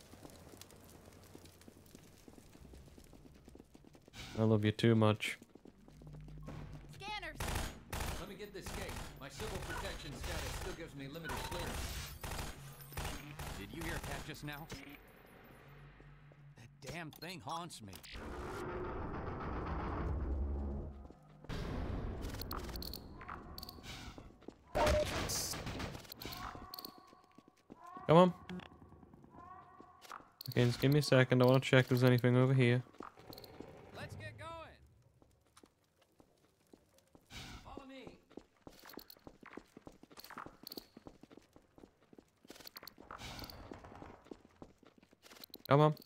I love you too much. Scanners! Let me get this straight. My civil protection status still gives me limited clearance. Did you hear that just now? That damn thing haunts me. Come on. Okay, just give me a second. I want to check if there's anything over here. Let's get going. Follow me. Come on.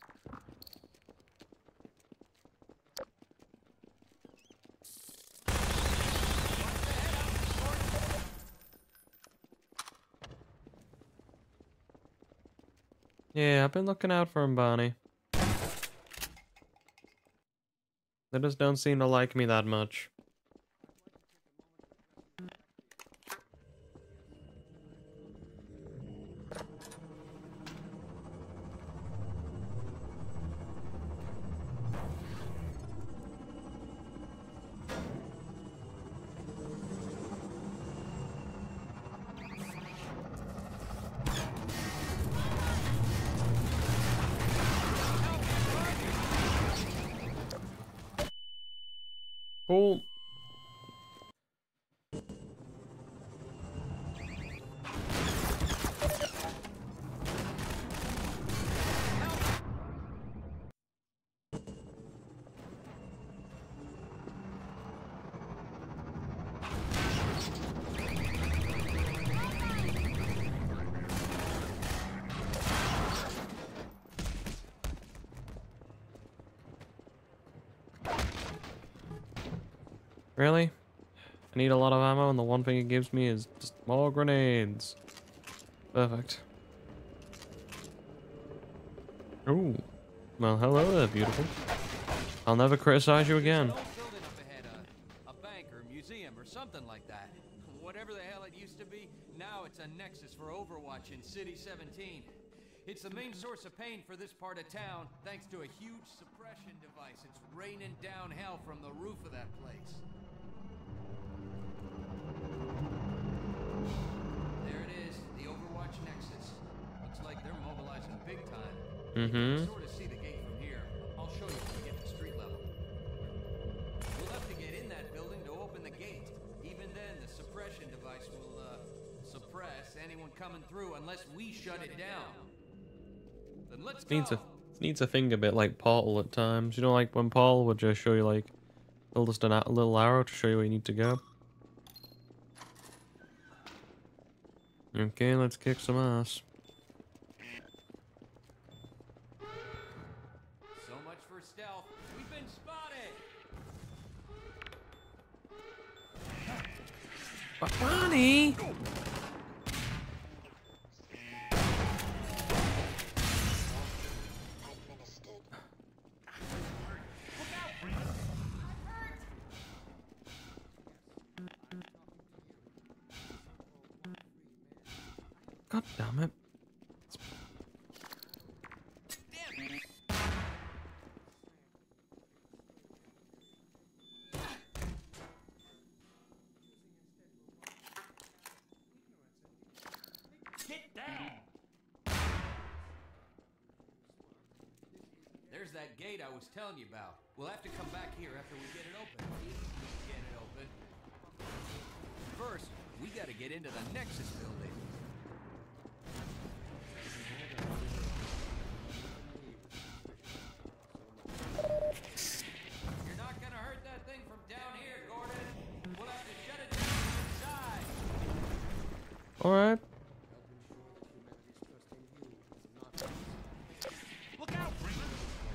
Yeah, I've been looking out for him, Barney. They just don't seem to like me that much. Cool. Really? I need a lot of ammo, and the one thing it gives me is just more grenades. Perfect. Ooh. Well, hello there, beautiful. I'll never criticize you again. Old building up ahead, a bank or museum or something like that. Whatever the hell it used to be, now it's a nexus for Overwatch in City 17. It's the main source of pain for this part of town, thanks to a huge suppression device. It's raining down hell from the roof of that place. There it is, the Overwatch Nexus. Looks like they're mobilizing big time. You can sort of see the gate from here. I'll show you when we get to street level. We'll have to get in that building to open the gate. Even then, the suppression device will, suppress anyone coming through unless we shut it down. Then let's go. Needs a thing a bit like Portal at times. You know, like when Portal would just show you like a little arrow to show you where you need to go. Okay, let's kick some ass. So much for stealth. We've been spotted. Barney! Administered. God damn it. Get down. There's that gate I was telling you about. We'll have to come back here after we get it open. Get it open. First, we gotta get into the Nexus building. You're not gonna hurt that thing from down here, Gordon. We'll have to shut it down inside. Alright. Look out, Freeman!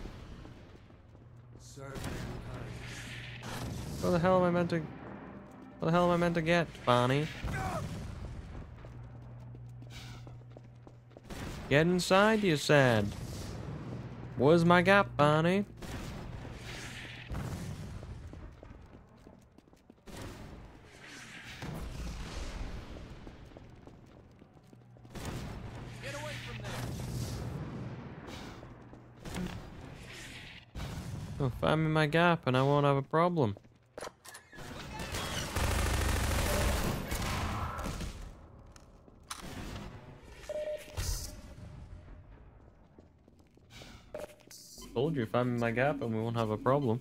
What the hell am I meant to... What the hell am I meant to get, Barney? Get inside, you said. Where's my gap, Barney? Get away from there. Oh, find me my gap and I won't have a problem. Told you, find me my gap and we won't have a problem.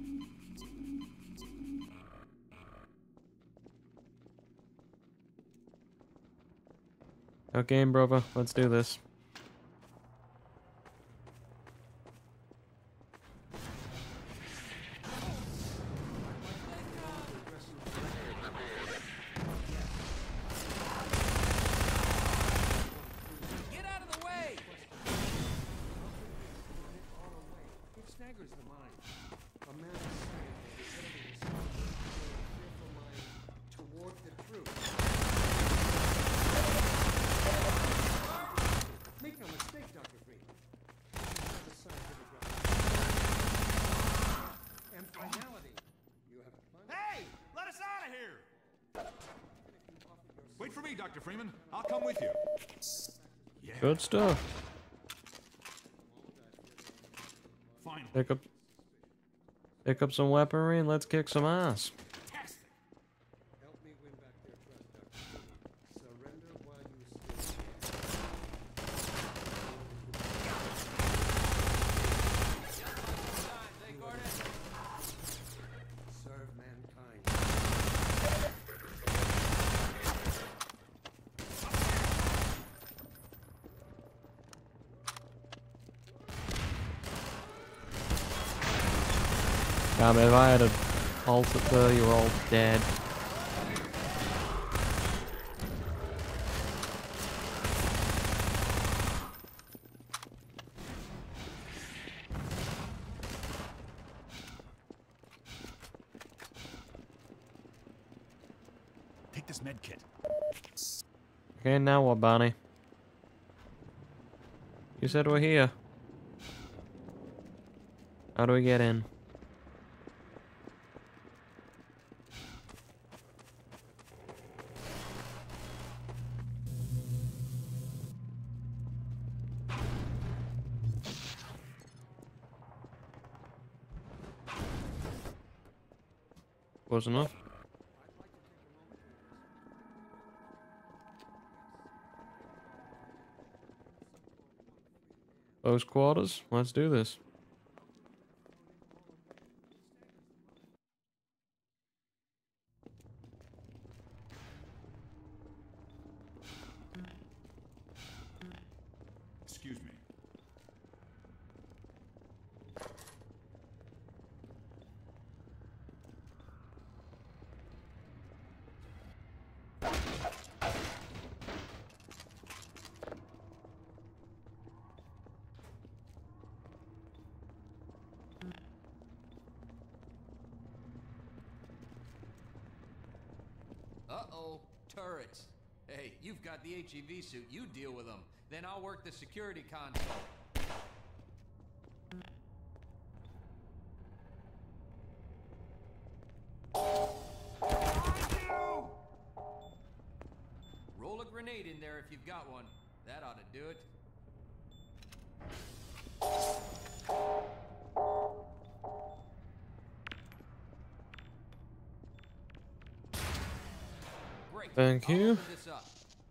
Okay, brother, let's do this. Get out of the way! It staggers the mind. A man is saying that the enemy is fearful mind toward the truth. Make no mistake, Dr. Green. This is not a scientific revolution. And finality, you have plunged. Hey! Let us out of here! Wait for me, Dr. Freeman. I'll come with you. Yeah, Good stuff. fine. Pick up some weaponry and let's kick some ass. Fantastic. Help me win back their trust, Dr. Green. Surrender while you still Hey, Gordon. can. Serve mankind. Damn, if I had a ult at there, you're all dead. Take this med kit. Okay, now what, Barney? You said we're here. How do we get in? Close enough. Close quarters. Let's do this. Excuse me. Uh-oh, turrets. Hey, you've got the HEV suit. You deal with them. Then I'll work the security console. Roll a grenade in there if you've got one. That ought to do it. Great. Thank I'll you. open this up.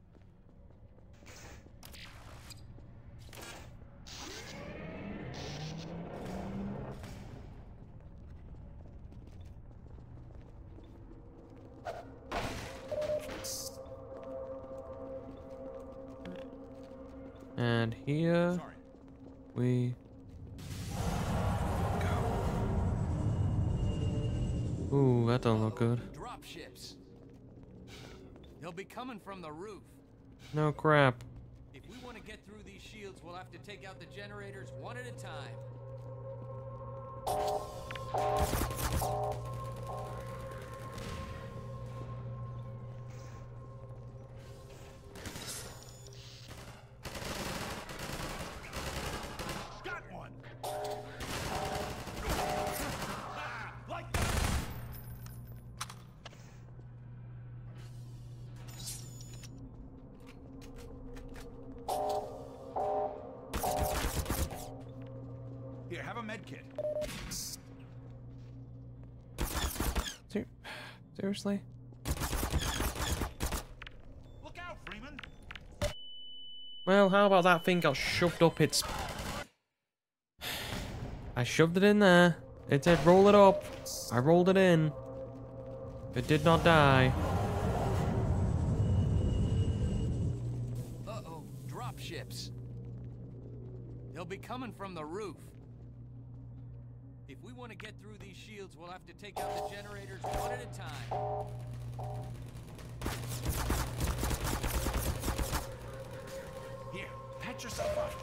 And here Sorry. we go. Ooh, that don't look good. Drop ships. They'll be coming from the roof. No crap. If we want to get through these shields, we'll have to take out the generators one at a time. have a med kit. Seriously? Look out, Freeman. Well, how about that thing got shoved up its... I shoved it in there. It said roll it up. I rolled it in. It did not die. Uh-oh, drop ships. They'll be coming from the roof. If we want to get through these shields, we'll have to take out the generators one at a time. Here, patch yourself up.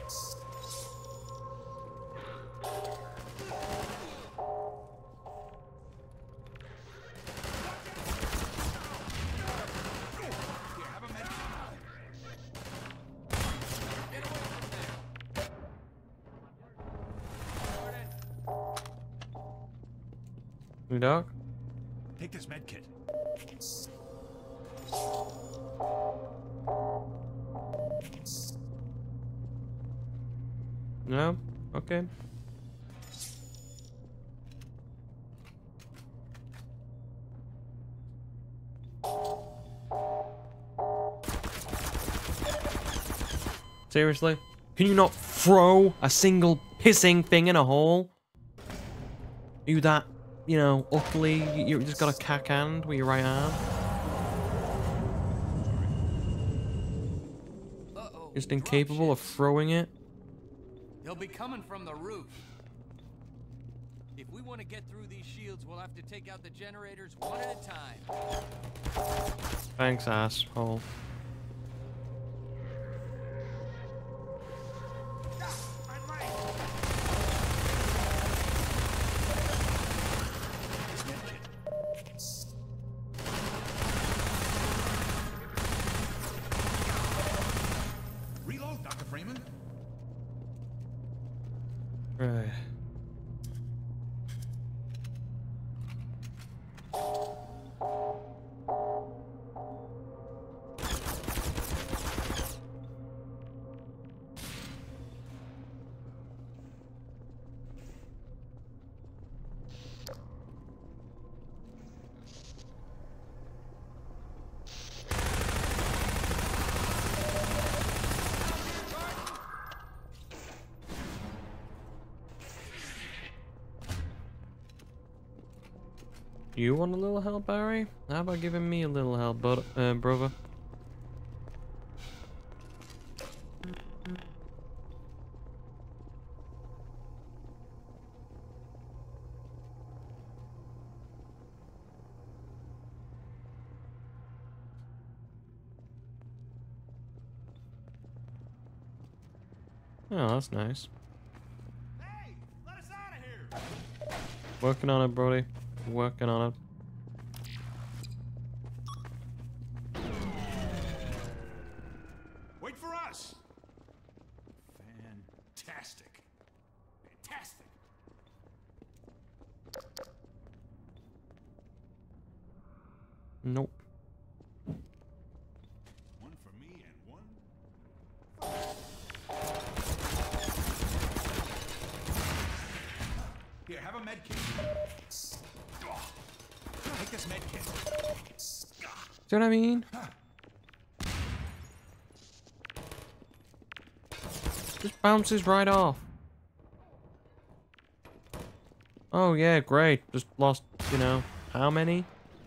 Here, have a med kit. Get away from there. You dog? Take this med kit. No? Okay. Seriously? Can you not throw a single pissing thing in a hole? Are you that, you know, utterly, you just got a cack hand with your right arm? Uh-oh, Just drop incapable of ships. throwing it? They'll be coming from the roof. If we want to get through these shields, we'll have to take out the generators one at a time. Thanks, asshole. Reload, Dr. Freeman. Right. You want a little help, Barry? How about giving me a little help, brother? Oh, that's nice. Hey, let us out of here. Working on it, Brody. Working on it. Wait for us. Fantastic. Fantastic. Nope. One for me and one. Here, have a med kit. Take this med kit. See what I mean? Just bounces right off. Oh yeah, great. Just lost, you know, how many?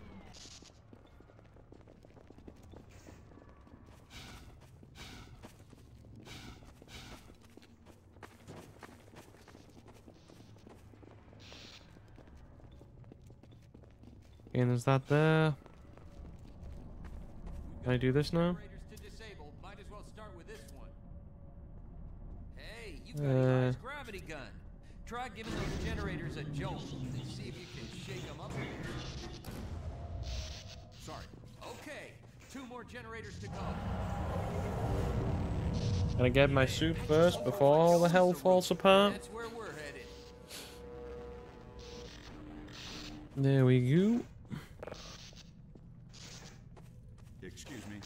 And is that there? Can I do this now? Generators to disable. Might as well start with this one. Hey, you've got a nice gravity gun. Try giving those generators a jolt and see if you can shake them up a bit. Sorry. Okay, 2 more generators to go. Can I get my suit first before all the hell falls apart? That's where we're headed. There we go. Excuse me.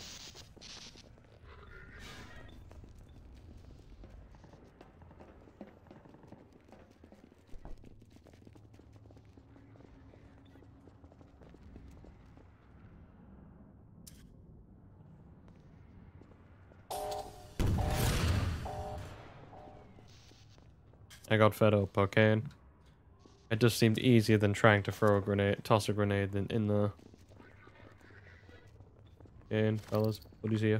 I got fed up, okay? It just seemed easier than trying to throw a grenade, toss a grenade than in the... Okay, fellas, buddies here.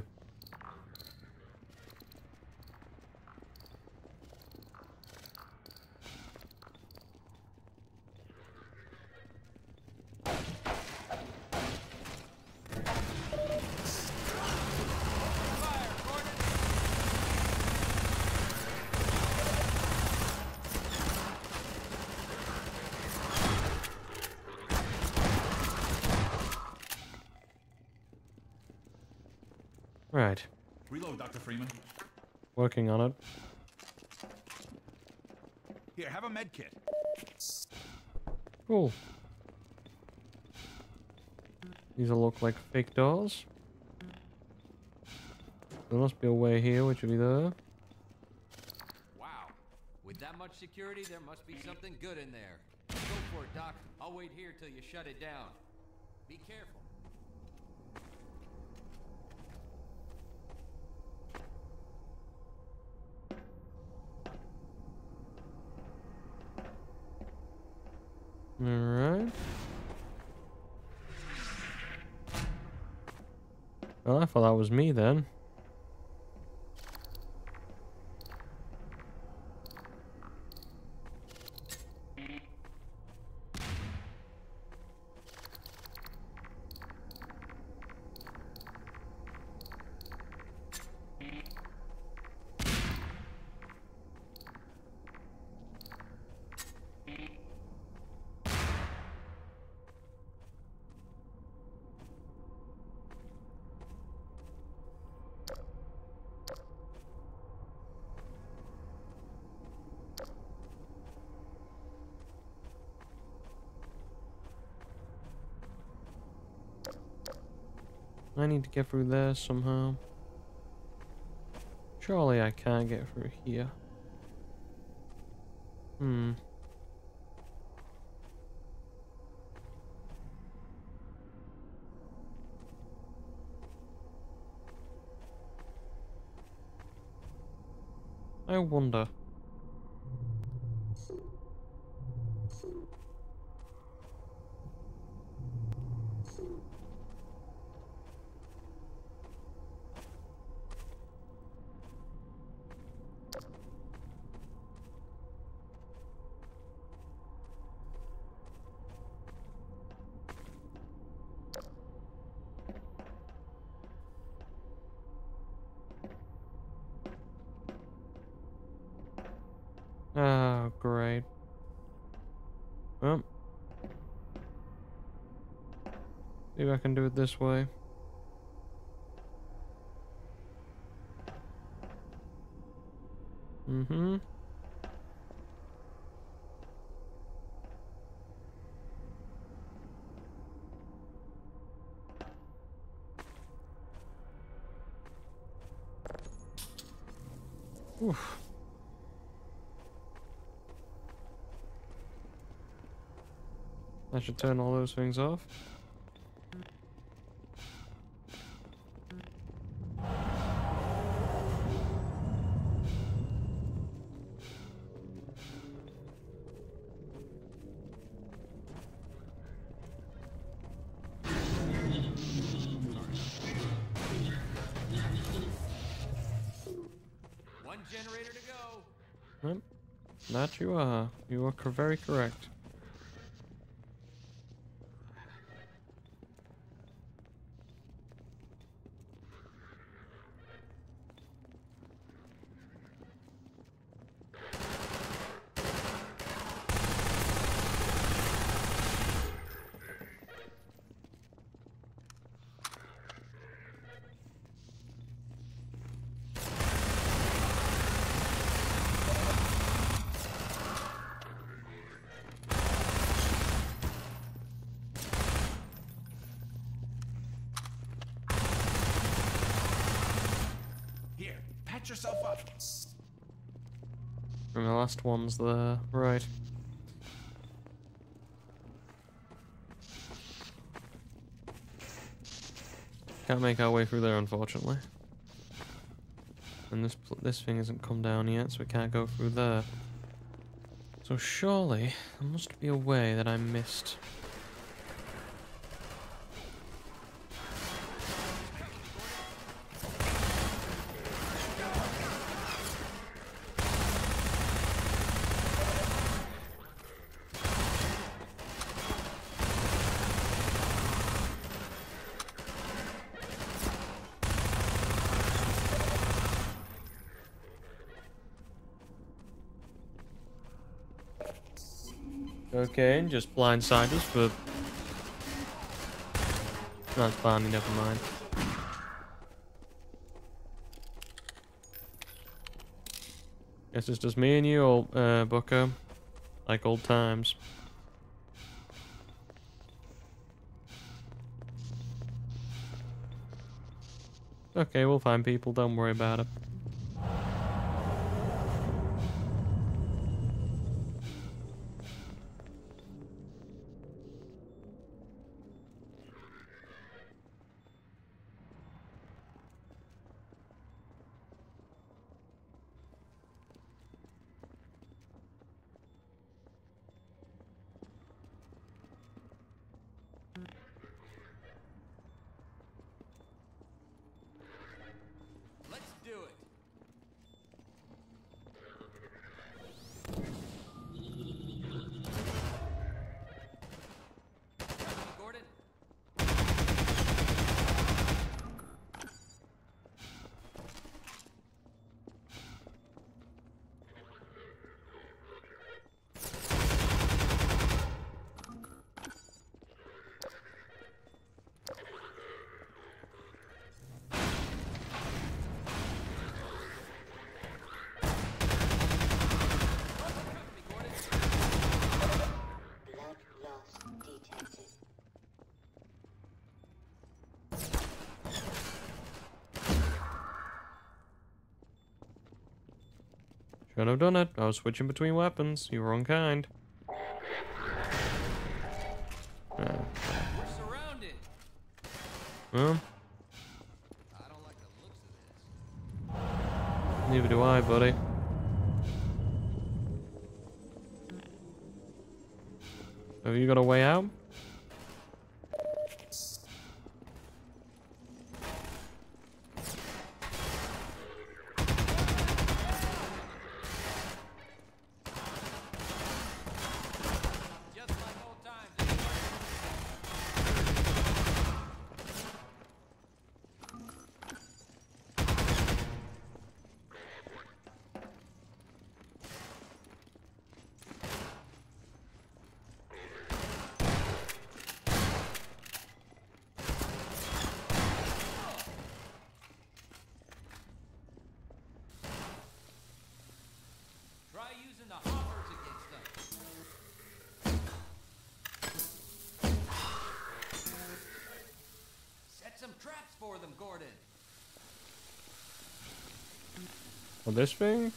Right. Reload, Dr. Freeman. Working on it. Here, have a med kit. Cool. These all look like fake doors. There must be a way here, which will be there. Wow. With that much security, there must be something good in there. Go for it, Doc. I'll wait here till you shut it down. Be careful. Alright. Well, I thought that was me then. I need to get through there somehow. Surely I can't get through here. I wonder. Oh, great. Well. See if I can do it this way. Mm-hmm. Oof. I should turn all those things off. One generator to go. Yep. That you are. You are very correct. Here, patch yourself up. And the last one's there. Right. Can't make our way through there, unfortunately. And this thing hasn't come down yet, so we can't go through there. So surely there must be a way that I missed. Okay, just blindside us for... That's Barney, never mind. Guess it's just me and you, old Bucko. Like old times. Okay, we'll find people, don't worry about it. Let's do it. Gordon? Blood loss detected. Should have done it. I was switching between weapons. You were unkind. We're surrounded. Well, I don't like the looks of this. neither do I, buddy. Have you got a way out? Just like old times. Try using the hoppers against them. Set some traps for them, Gordon. Well, this thing?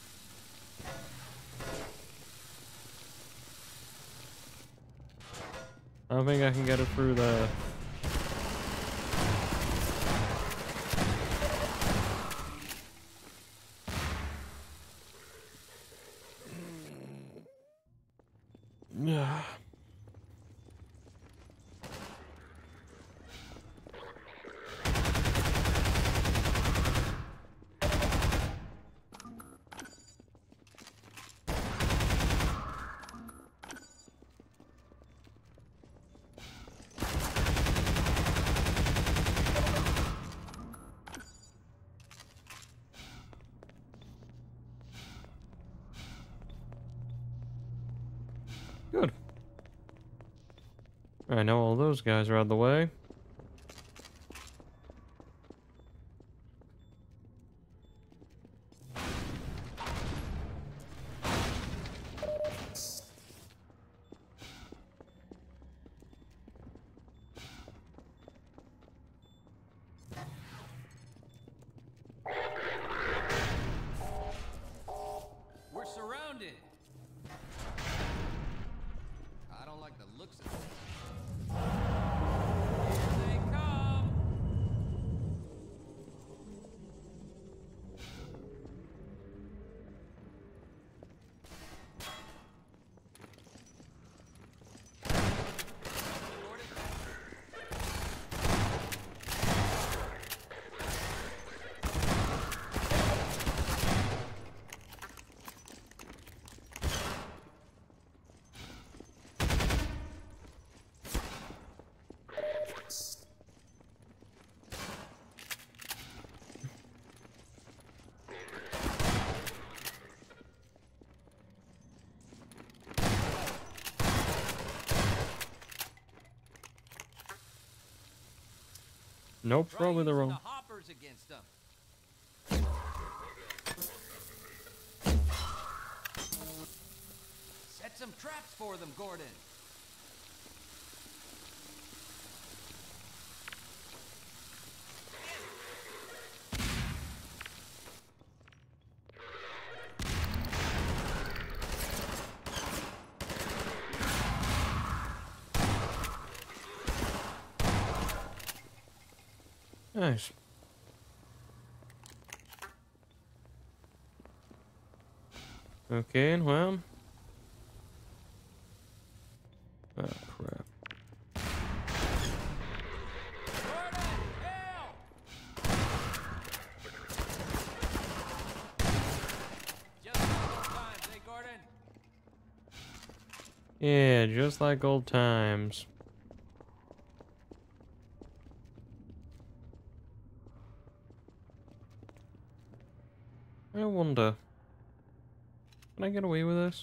I don't think I can get it through the... Yeah. Good. I know all those guys are out of the way. We're surrounded. I don't like the looks of this. Nope, Try probably the using wrong. the hoppers against them. Set some traps for them, Gordon. Nice. Okay, well. Oh, crap. Gordon, help! Just like old times, eh, Gordon? Yeah, just like old times. I wonder. Can I get away with this?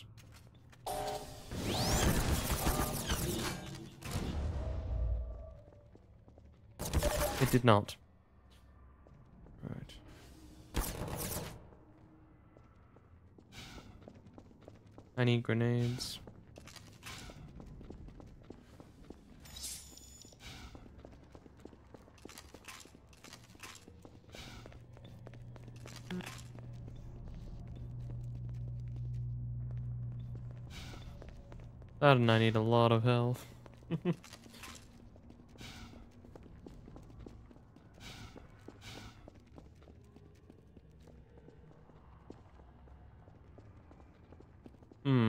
It did not. Right. I need grenades. That and I need a lot of health. Hmm.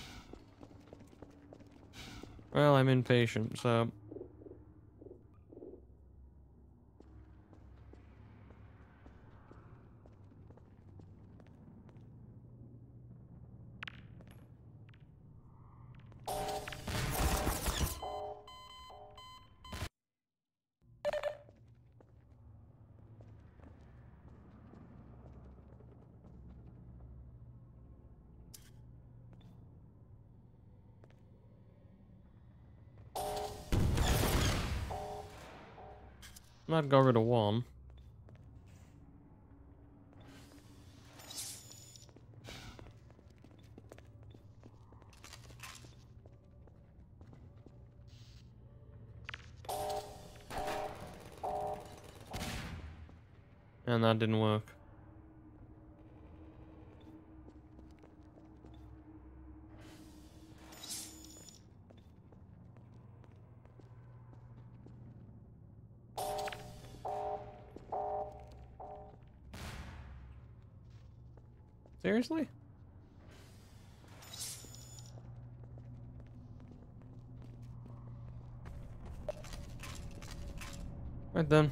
Well, I'm impatient, so... That got rid of one. And that didn't work. Seriously? Right then.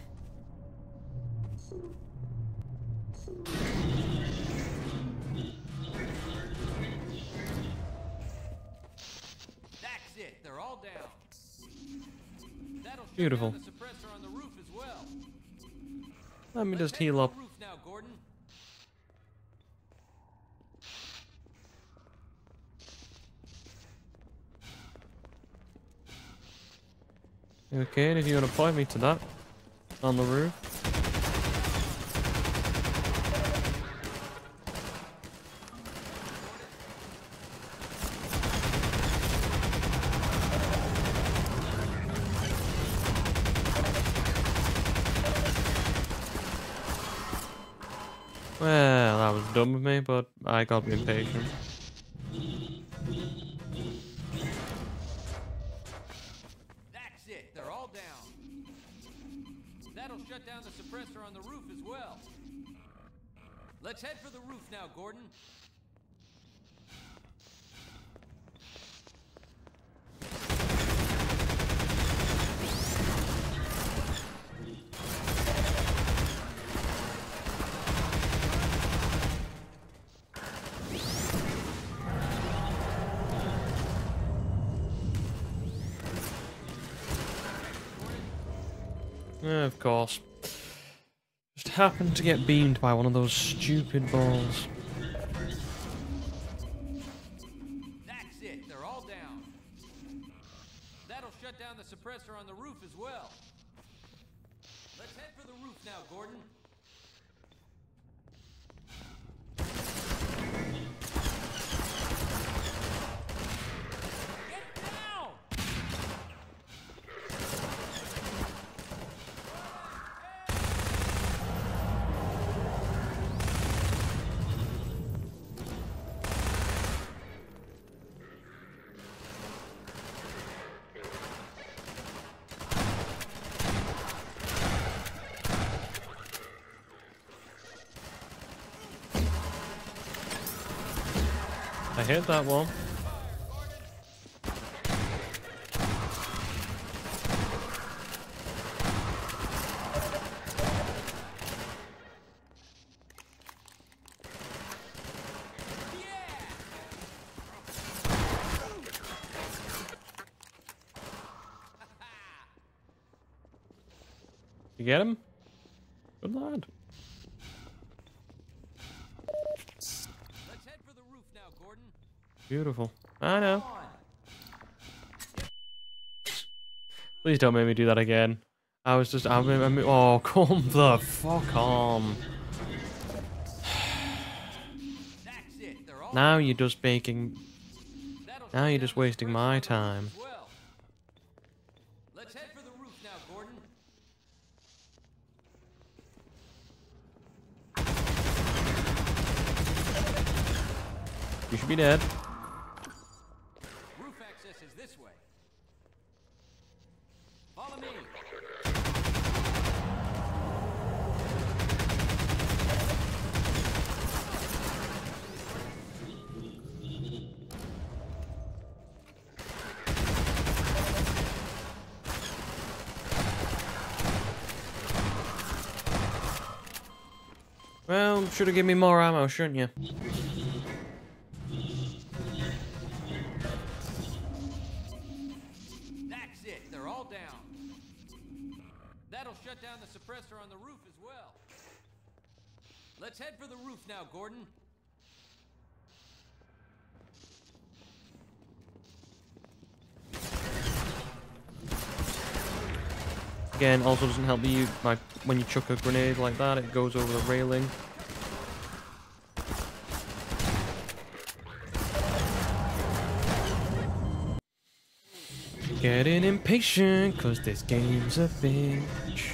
That's it. They're all down. That'll shut Beautiful. down the suppressor on the roof as well. Let me Let's just head heal for up. the roof now, Gordon. Okay, and if you want to point me to that on the roof. Well, that was dumb of me, but I got impatient. That's it. They're all down. That'll shut down the suppressor on the roof as well. Let's head for the roof now, Gordon. Yeah, of course. Just happened to get beamed by one of those stupid balls. That's it. They're all down. That'll shut down the suppressor on the roof as well. Let's head for the roof now, Gordon. Get down! I hit that one. You get him? Good lad. Let's head for the roof now, Gordon. Beautiful. I know. Please don't make me do that again. I was just, oh, come the fuck on. That's it. They're all Now you're just making, That'll now shut you're down just the wasting suppressor my on the roof time. as well. Let's head for the roof now, Gordon. You should be dead. Roof access is this way. Follow me. Well, should have given me more ammo, shouldn't you? That's it. They're all down. That'll shut down the suppressor on the roof as well. Let's head for the roof now, Gordon. Again, also doesn't help you when you chuck a grenade like that, it goes over the railing. Getting impatient, cause this game's a bitch.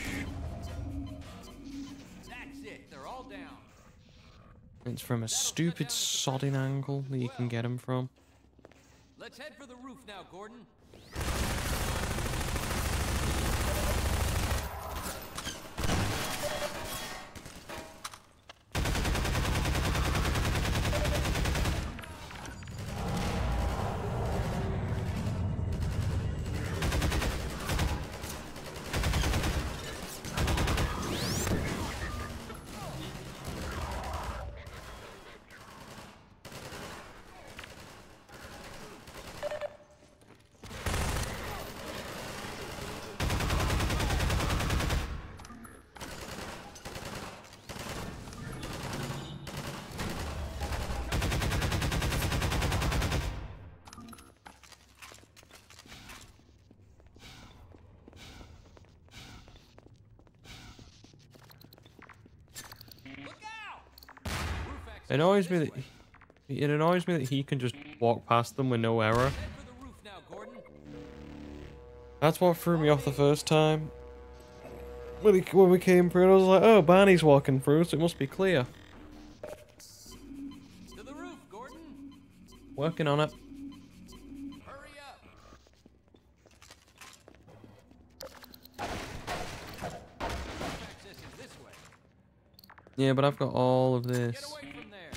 That's it. They're all down. It's from a stupid sodding angle that you can get them from. Let's head for the roof now, Gordon. It annoys me that he can just walk past them with no error. That's what threw me off the first time. When we came through, I was like, oh, Barney's walking through, so it must be clear. To the roof, Gordon. Working on it. Hurry up. Access is this way. Yeah, but I've got all of Get this. away from there.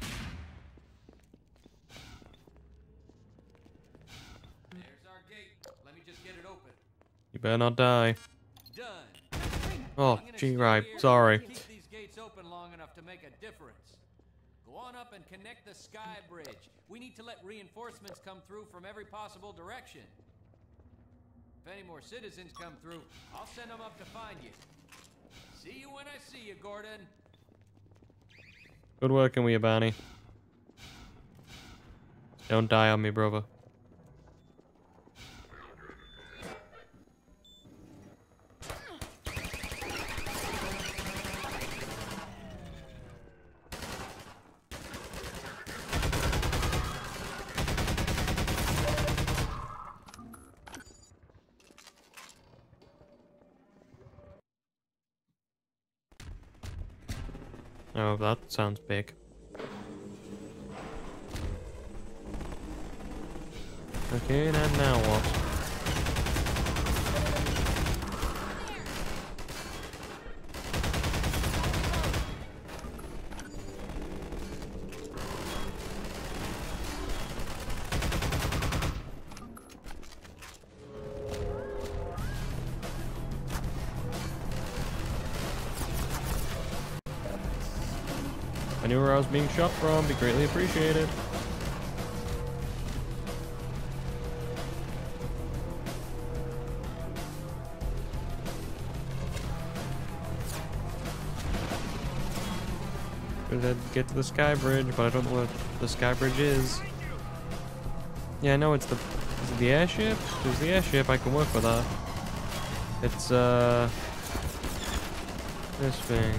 There's our gate. Let me just get it open. You better not die. Done. Oh, I'm gonna gee, stay right. here Sorry. and keep these gates open long enough to make a difference. Go on up and connect the sky bridge. We need to let reinforcements come through from every possible direction. If any more citizens come through, I'll send them up to find you. See you when I see you, Gordon. Good working with you, Barney. Don't die on me, brother. Oh, that sounds big. Okay, and now what? I knew where I was being shot from, be greatly appreciated. Gonna get to the sky bridge, but I don't know what the sky bridge is. Yeah, I know it's the... Is it the airship? If it's the airship, I can work with that. It's, this thing.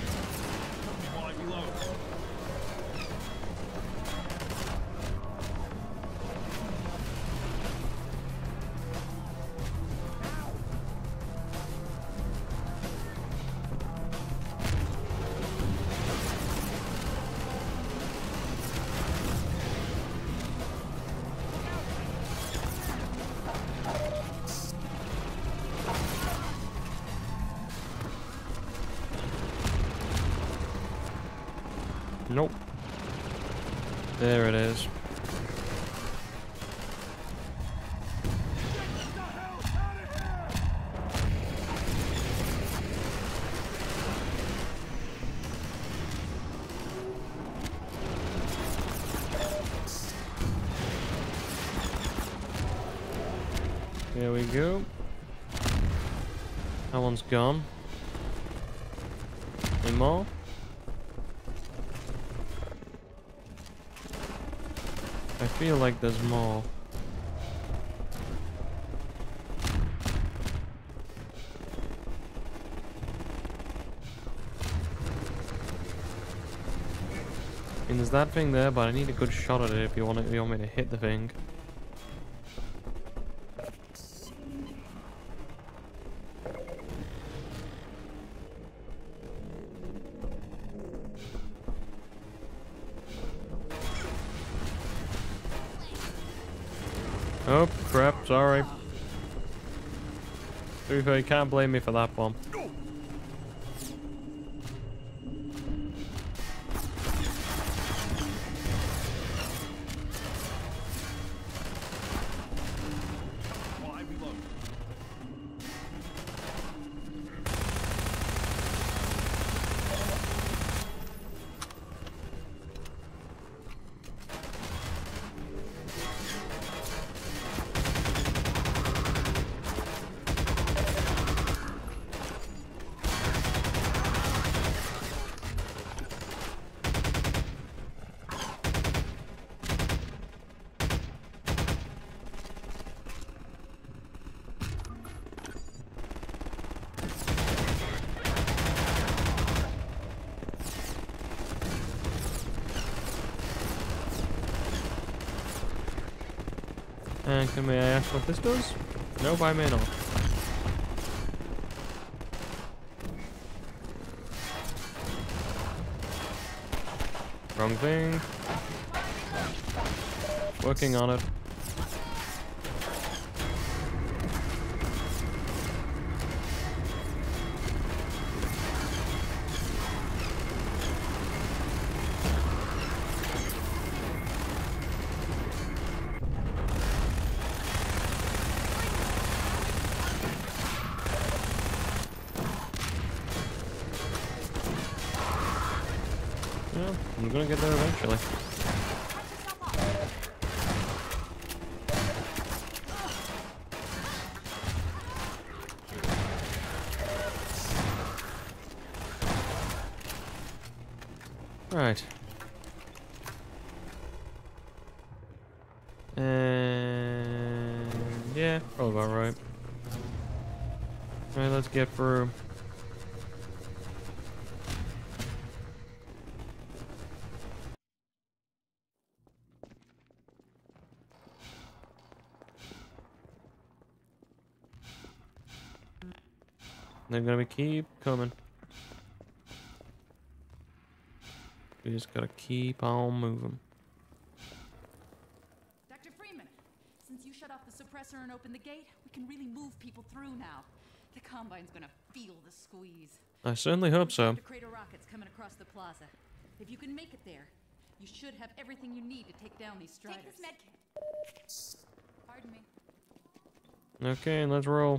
Nope. There it is. There we go. That one's gone. Any more? I feel like there's more. I mean, there's that thing there, but I need a good shot at it if you want me to hit the thing. Oh, crap, sorry. To be fair, you can't blame me for that bomb. And may I ask what this does? Nope, I may not. Wrong thing. Working on it. Yeah, I'm gonna get there eventually. Right. And yeah, probably about right. Alright, let's get through. They're gonna keep coming. We just gotta keep on moving. Dr. Freeman, since you shut off the suppressor and opened the gate, we can really move people through now. The Combine's gonna feel the squeeze. I certainly hope so. The crater rockets coming across the plaza. If you can make it there, you should have everything you need to take down these striders. Take this medkit. Pardon me. Okay, let's roll.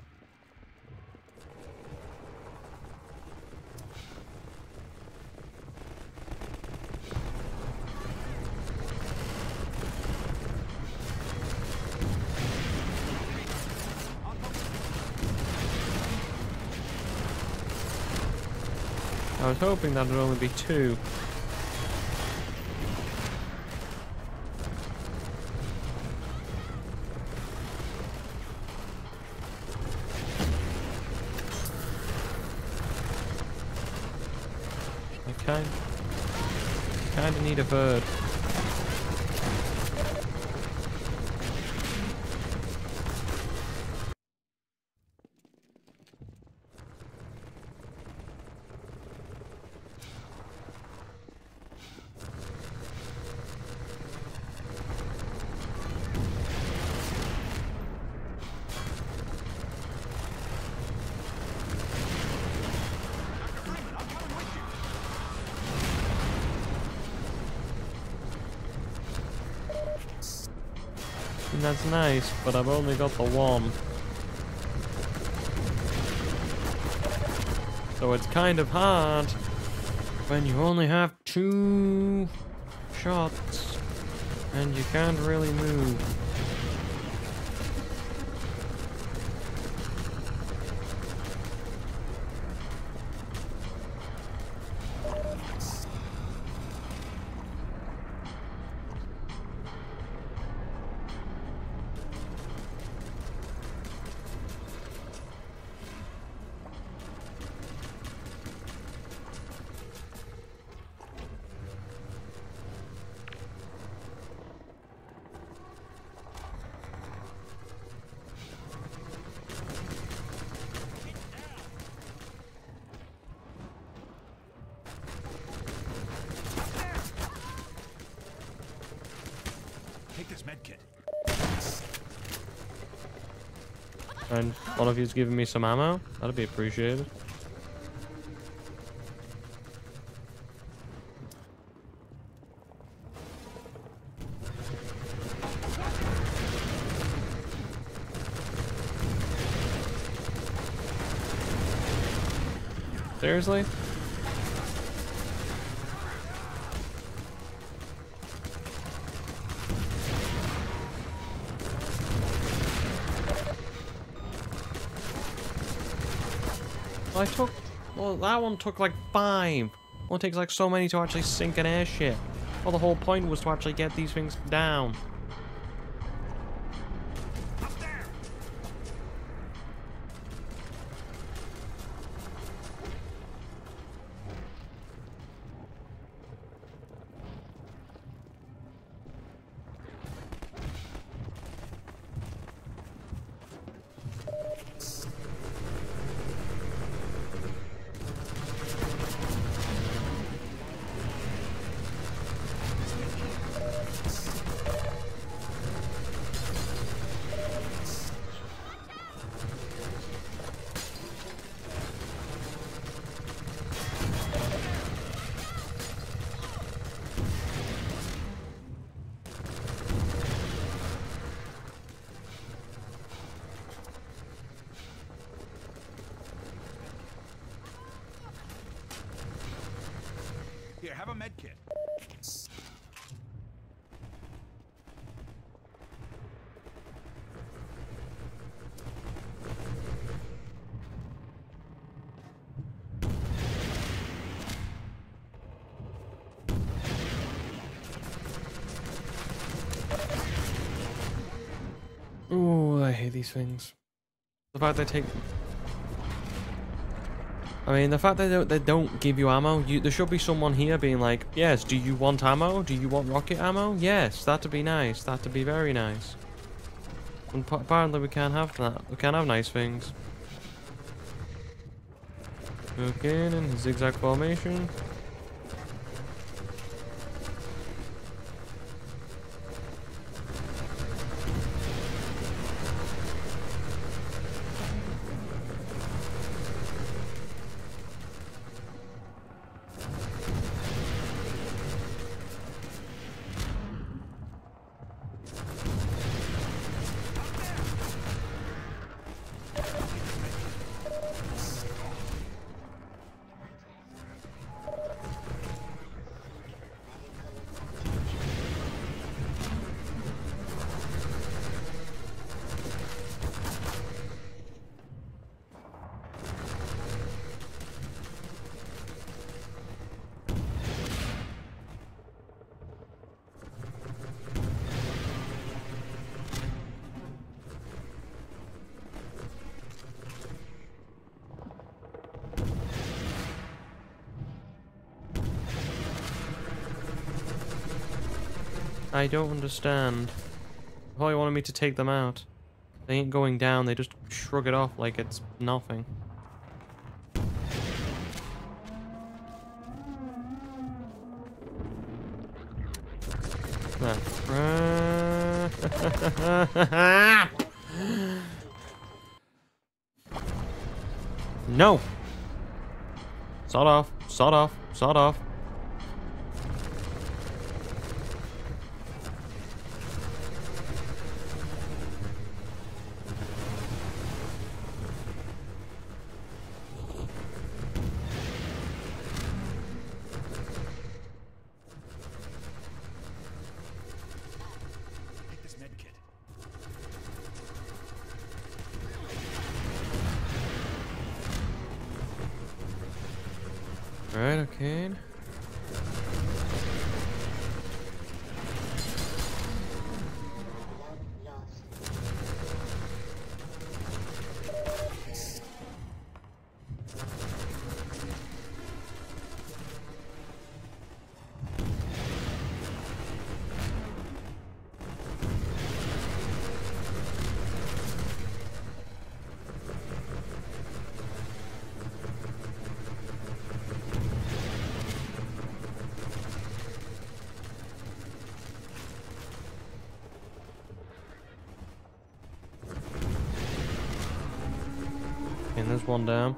I was hoping that would only be 2. I kinda need a bird. And that's nice, but I've only got the 1. So it's kind of hard when you only have 2 shots and you can't really move. Take this medkit. And one of you's giving me some ammo? That'd be appreciated. Seriously? Well, that one took like 5. One takes like so many to actually sink an airship. Well, the whole point was to actually get these things down. Here, have a medkit. Ooh, I hate these things. The fact they take... I mean, the fact that they don't give you ammo, there should be someone here being like, yes, do you want ammo? Do you want rocket ammo? Yes, that'd be nice. That'd be very nice. And apparently we can't have that. We can't have nice things. Okay, in zigzag formation. I don't understand. Probably wanted me to take them out. They ain't going down, they just shrug it off like it's nothing. No! Sawed off, sawed off, sawed off. Take this med kit. Alright, okay. And there's one down.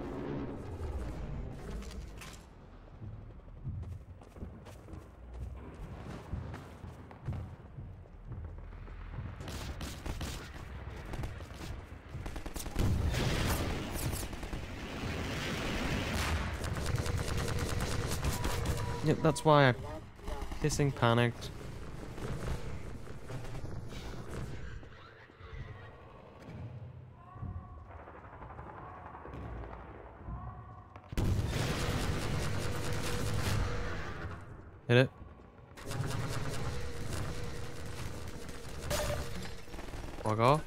Yep, that's why I pissing panicked. Hit it. Fuck off.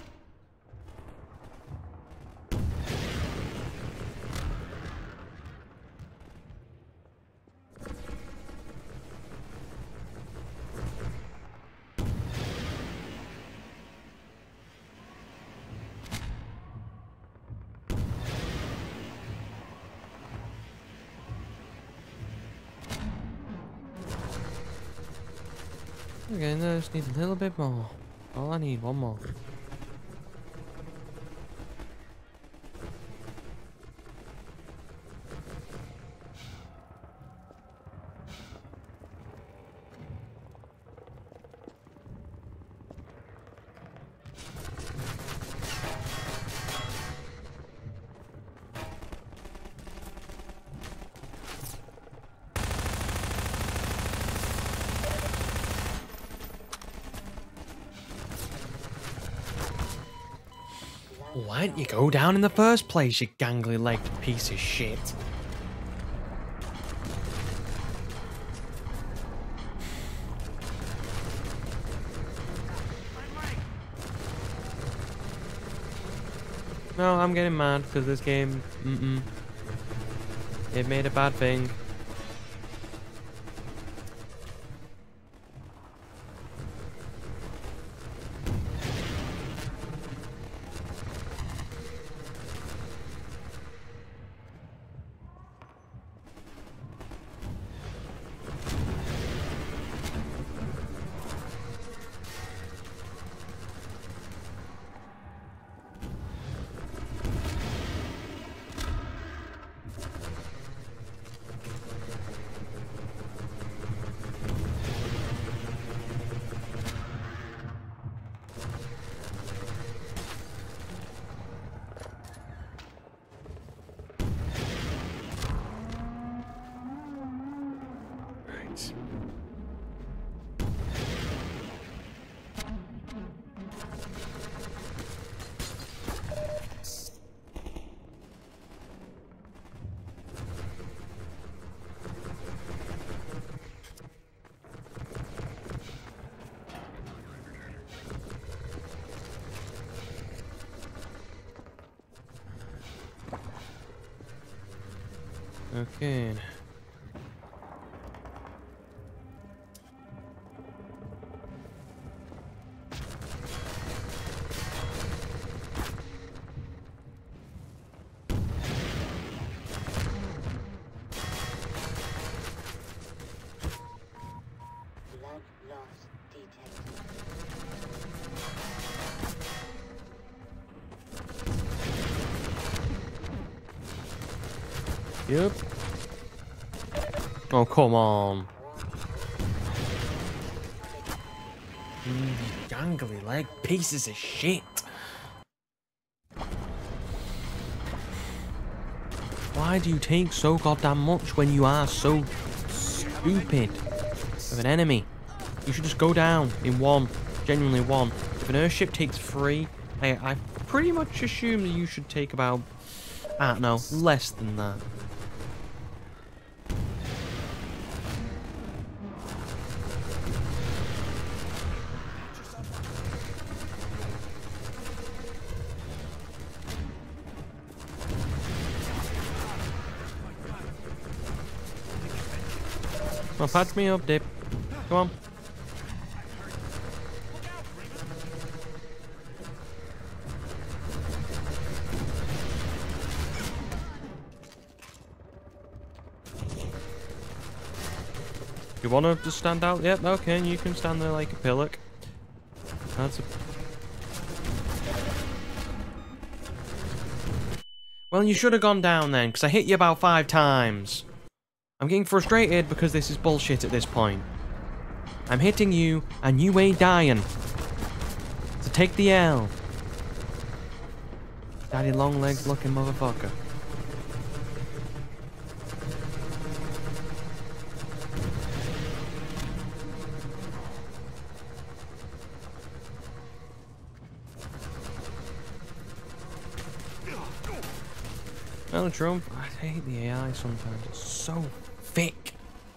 Okay, I just need a little bit more. All I need, one more. Why didn't you go down in the first place, you gangly-legged piece of shit? No, I'm getting mad because this game, it made a bad thing. Okay. Yep. Oh, come on. Gangly leg pieces of shit. Why do you take so goddamn much when you are so stupid of an enemy? You should just go down in one. Genuinely one. If an airship takes 3, I pretty much assume that you should take about, I don't know, less than that. Well, patch me up, Dip. Come on. You want to just stand out? Yep, okay, you can stand there like a pillock. That's a... Well, you should have gone down then, because I hit you about 5 times. I'm getting frustrated because this is bullshit at this point. I'm hitting you, and you ain't dying. So take the L. Daddy long legs looking motherfucker. Well, Trump, I hate the AI sometimes. It's so thick.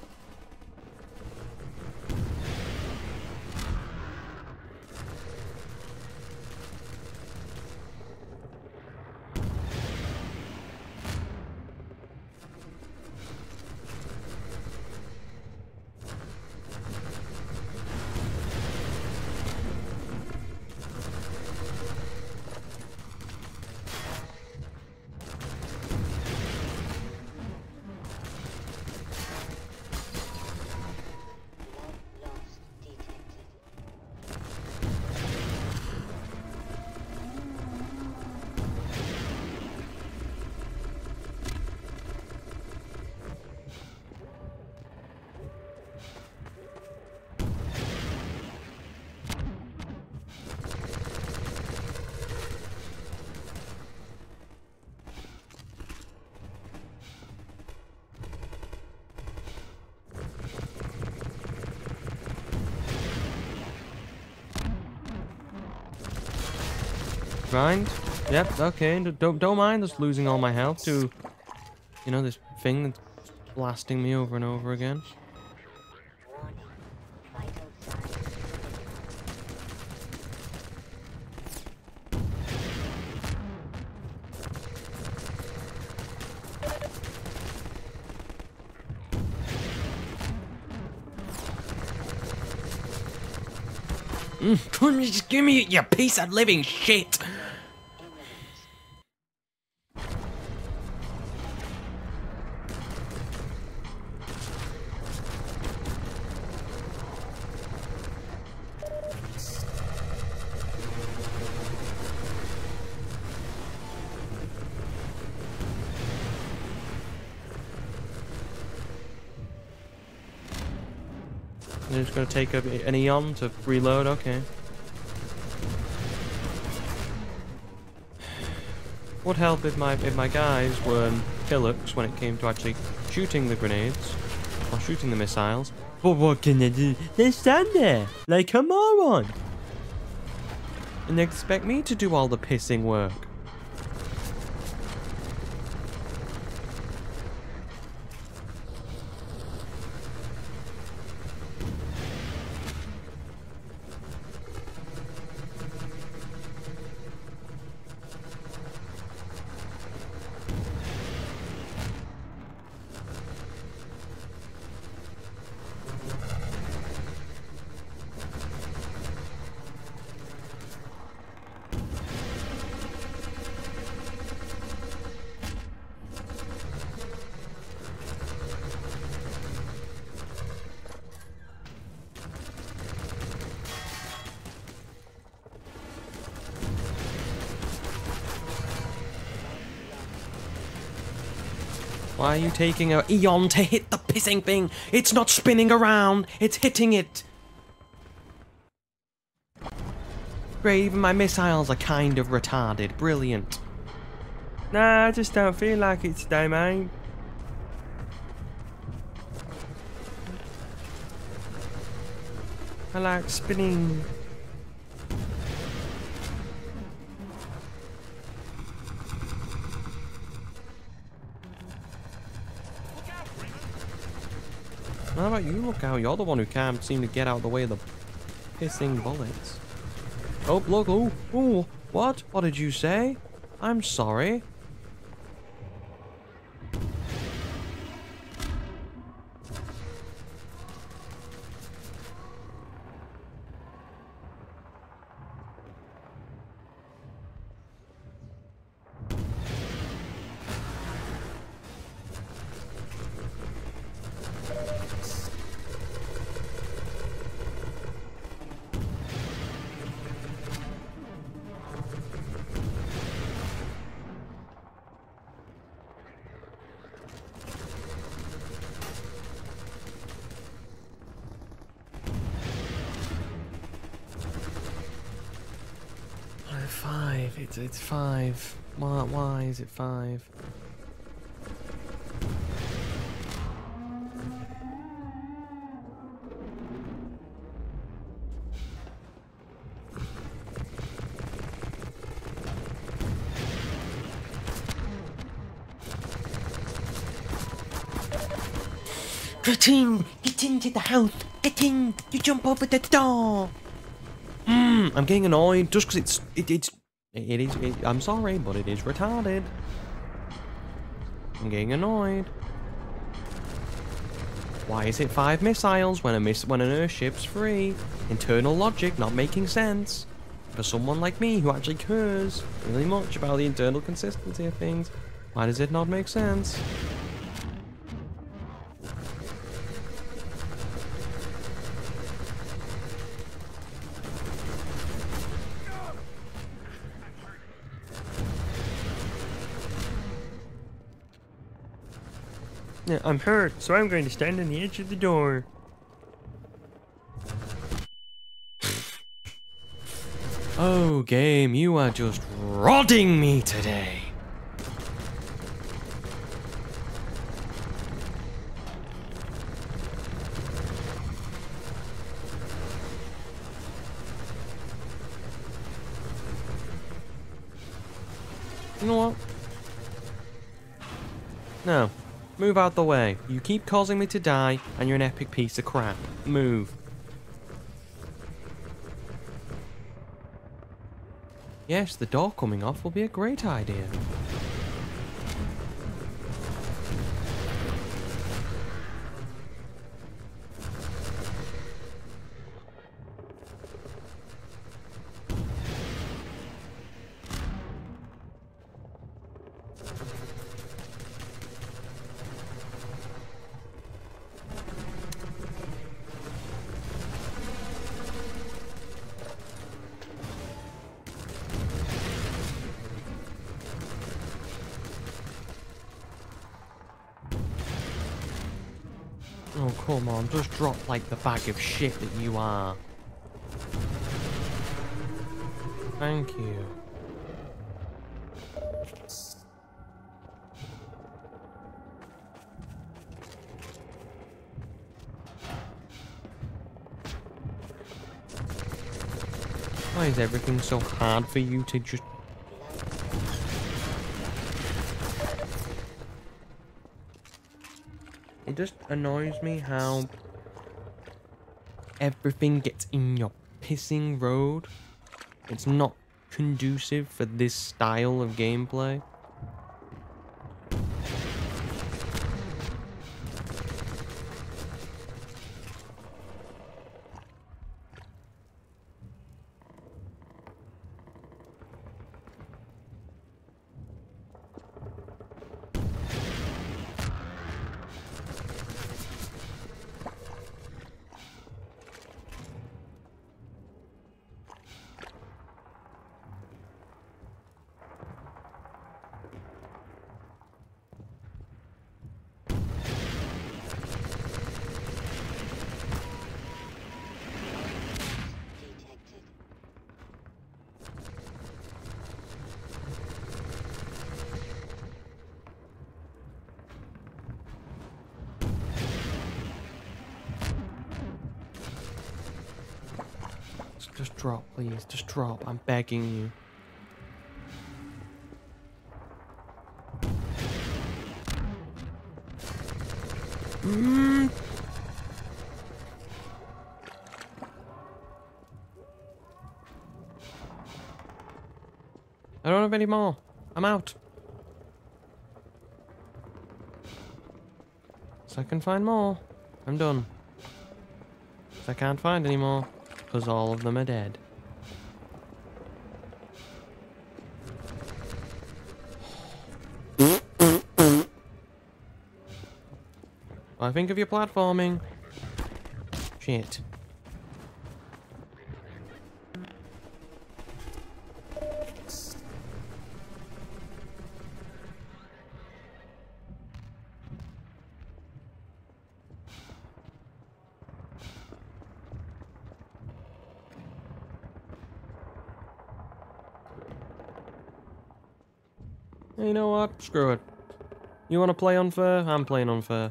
Mind? Yep, okay. Don't mind us losing all my health to, you know, this thing that's blasting me over and over again. Just give me your piece of living shit. They're just gonna take an eon to reload, okay. Would help if my guys weren't pillocks when it came to actually shooting the grenades or shooting the missiles. But what can they do? They stand there like a moron, and they expect me to do all the pissing work. Why are you taking a eon to hit the pissing thing? It's not spinning around, it's hitting it. Great, even my missiles are kind of retarded. Brilliant. Nah, I just don't feel like it today, mate. I like spinning. How about you look out? You're the one who can't seem to get out of the way of the pissing bullets. Oh, look. Oh, oh. What? What did you say? I'm sorry. Five. It's 5. Why is it 5? Get in! Get into the house! Get in! You jump over the door! I'm getting annoyed just because I'm sorry, but it is retarded. I'm getting annoyed. Why is it 5 missiles when an Earthship's free? Internal logic not making sense. For someone like me who actually cares really much about the internal consistency of things, why does it not make sense? Yeah, I'm hurt, so I'm going to stand on the edge of the door. Oh, game, you are just rodding me today. You know what? No. Move out the way. You keep causing me to die, and you're an epic piece of crap. Move. Yes, the door coming off will be a great idea. Oh, come on, just drop like the bag of shit that you are. Thank you. Why is everything so hard for you to just... It just annoys me how everything gets in your pissing road. It's not conducive for this style of gameplay. Just drop, please. Just drop. I'm begging you. I don't have any more. I'm out. So I can find more. I'm done. I can't find any more, because all of them are dead. I think of your platforming. Shit. You know what? Screw it. You want to play unfair? I'm playing unfair.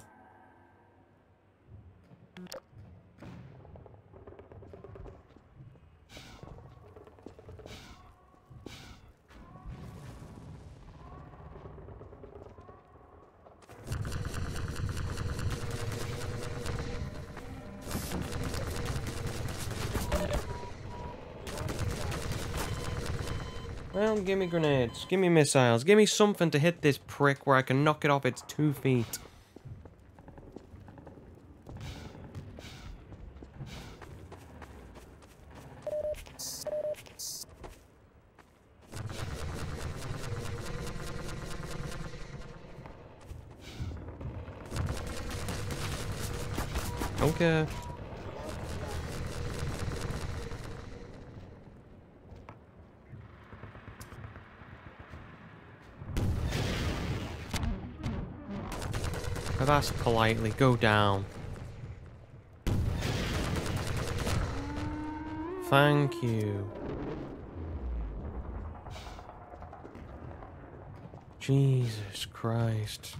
Well, give me grenades, give me missiles, give me something to hit this prick where I can knock it off its 2 feet. Okay. I've asked politely, go down. Thank you. Jesus Christ.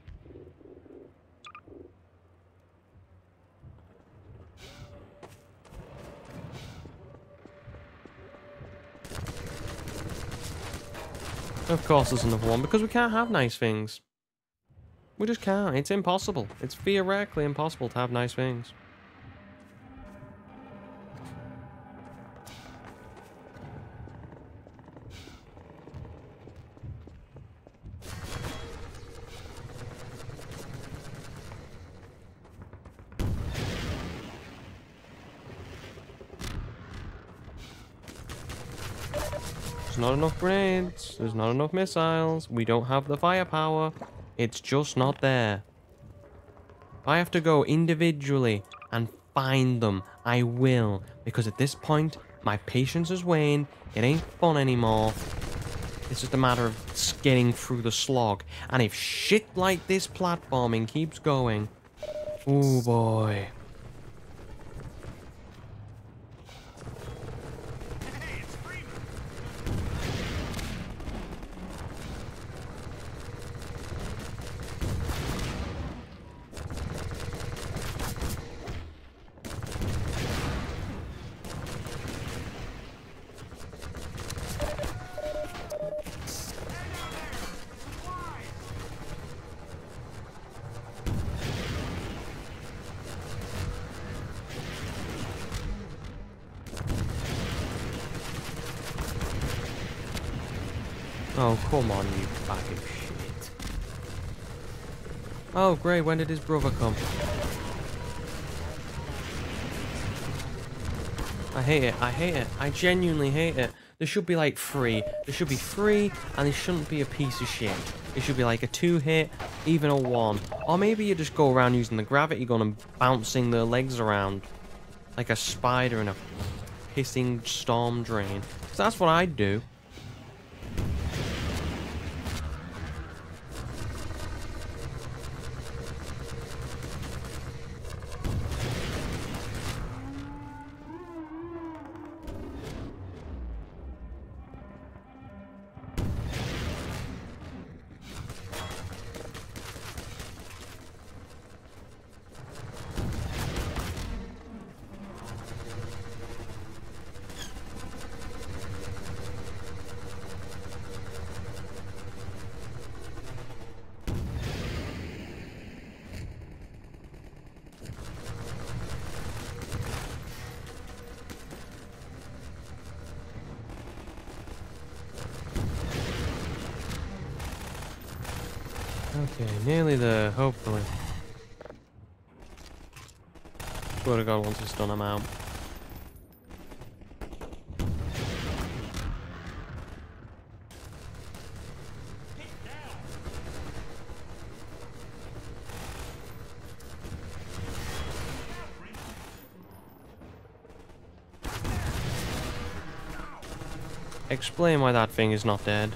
Of course there's another one, because we can't have nice things. We just can't. It's impossible. It's theoretically impossible to have nice things. There's not enough grenades. There's not enough missiles. We don't have the firepower. It's just not there. I have to go individually and find them. I will. Because at this point, my patience has waned. It ain't fun anymore. It's just a matter of getting through the slog. And if shit like this platforming keeps going... Oh boy. Oh, come on, you bag of shit. Oh, great, when did his brother come? I hate it, I hate it. I genuinely hate it. There should be like 3. There should be 3, and there shouldn't be a piece of shit. It should be like a 2-hit, even a 1. Or maybe you just go around using the gravity gun and bouncing their legs around. Like a spider in a pissing storm drain. 'Cause that's what I'd do. Okay, nearly there, hopefully. Swear to God, once it's done, I'm out. Explain why that thing is not dead.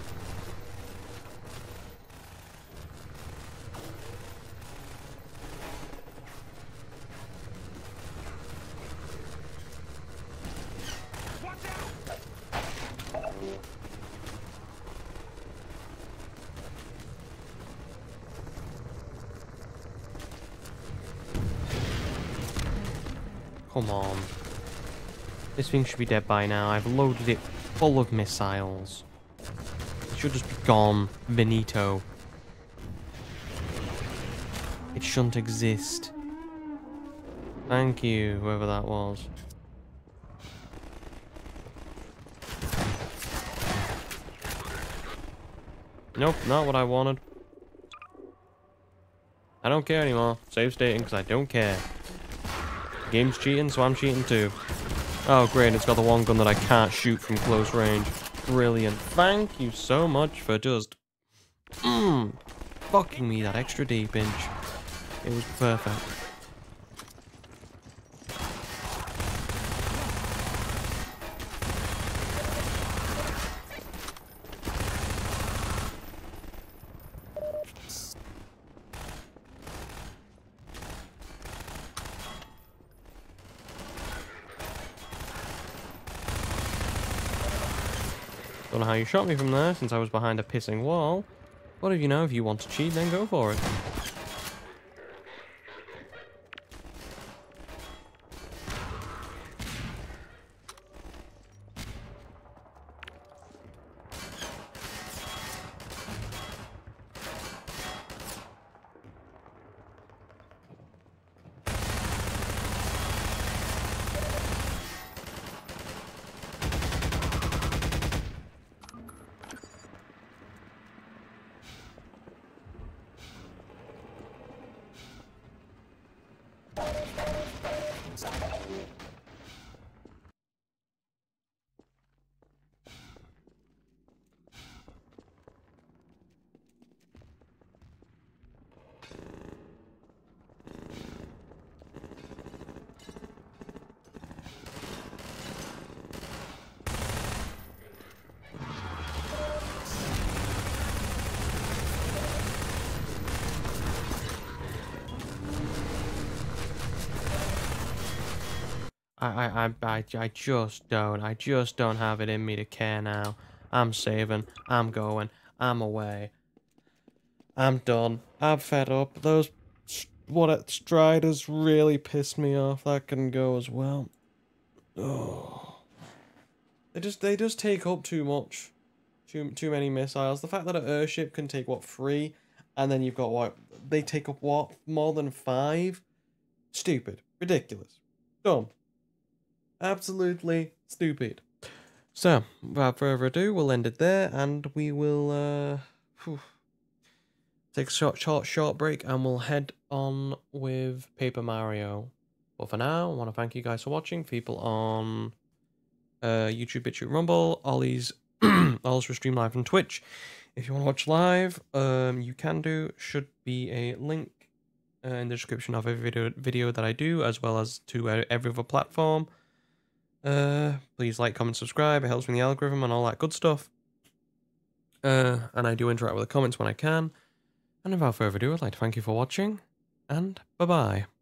Come on. This thing should be dead by now. I've loaded it full of missiles. It should just be gone. Benito. It shouldn't exist. Thank you, whoever that was. Nope, not what I wanted. I don't care anymore. Save stating because I don't care. The game's cheating, so I'm cheating too. Oh great, it's got the one gun that I can't shoot from close range. Brilliant. Thank you so much for just fucking me that extra deep inch. It was perfect. Don't know how you shot me from there, since I was behind a pissing wall. But if you know, if you want to cheat, then go for it. I just don't have it in me to care now. I'm saving, I'm going, I'm away. I'm done. I'm fed up. Those Striders really pissed me off. That can go as well. Oh. They just take up too much. Too many missiles. The fact that an airship can take what, 3, and then you've got what, they take up what, more than 5? Stupid. Ridiculous. Dumb. Absolutely stupid. So, without further ado, we'll end it there, and we will take a short break, and we'll head on with Paper Mario. But for now, I want to thank you guys for watching. People on YouTube, BitChute, Rumble, Ollie's for stream live on Twitch. If you want to watch live, you can do. Should be a link in the description of every video that I do, as well as to every other platform. Please like, comment, subscribe. It helps me in the algorithm and all that good stuff. And I do interact with the comments when I can. And without further ado, I'd like to thank you for watching, and bye-bye.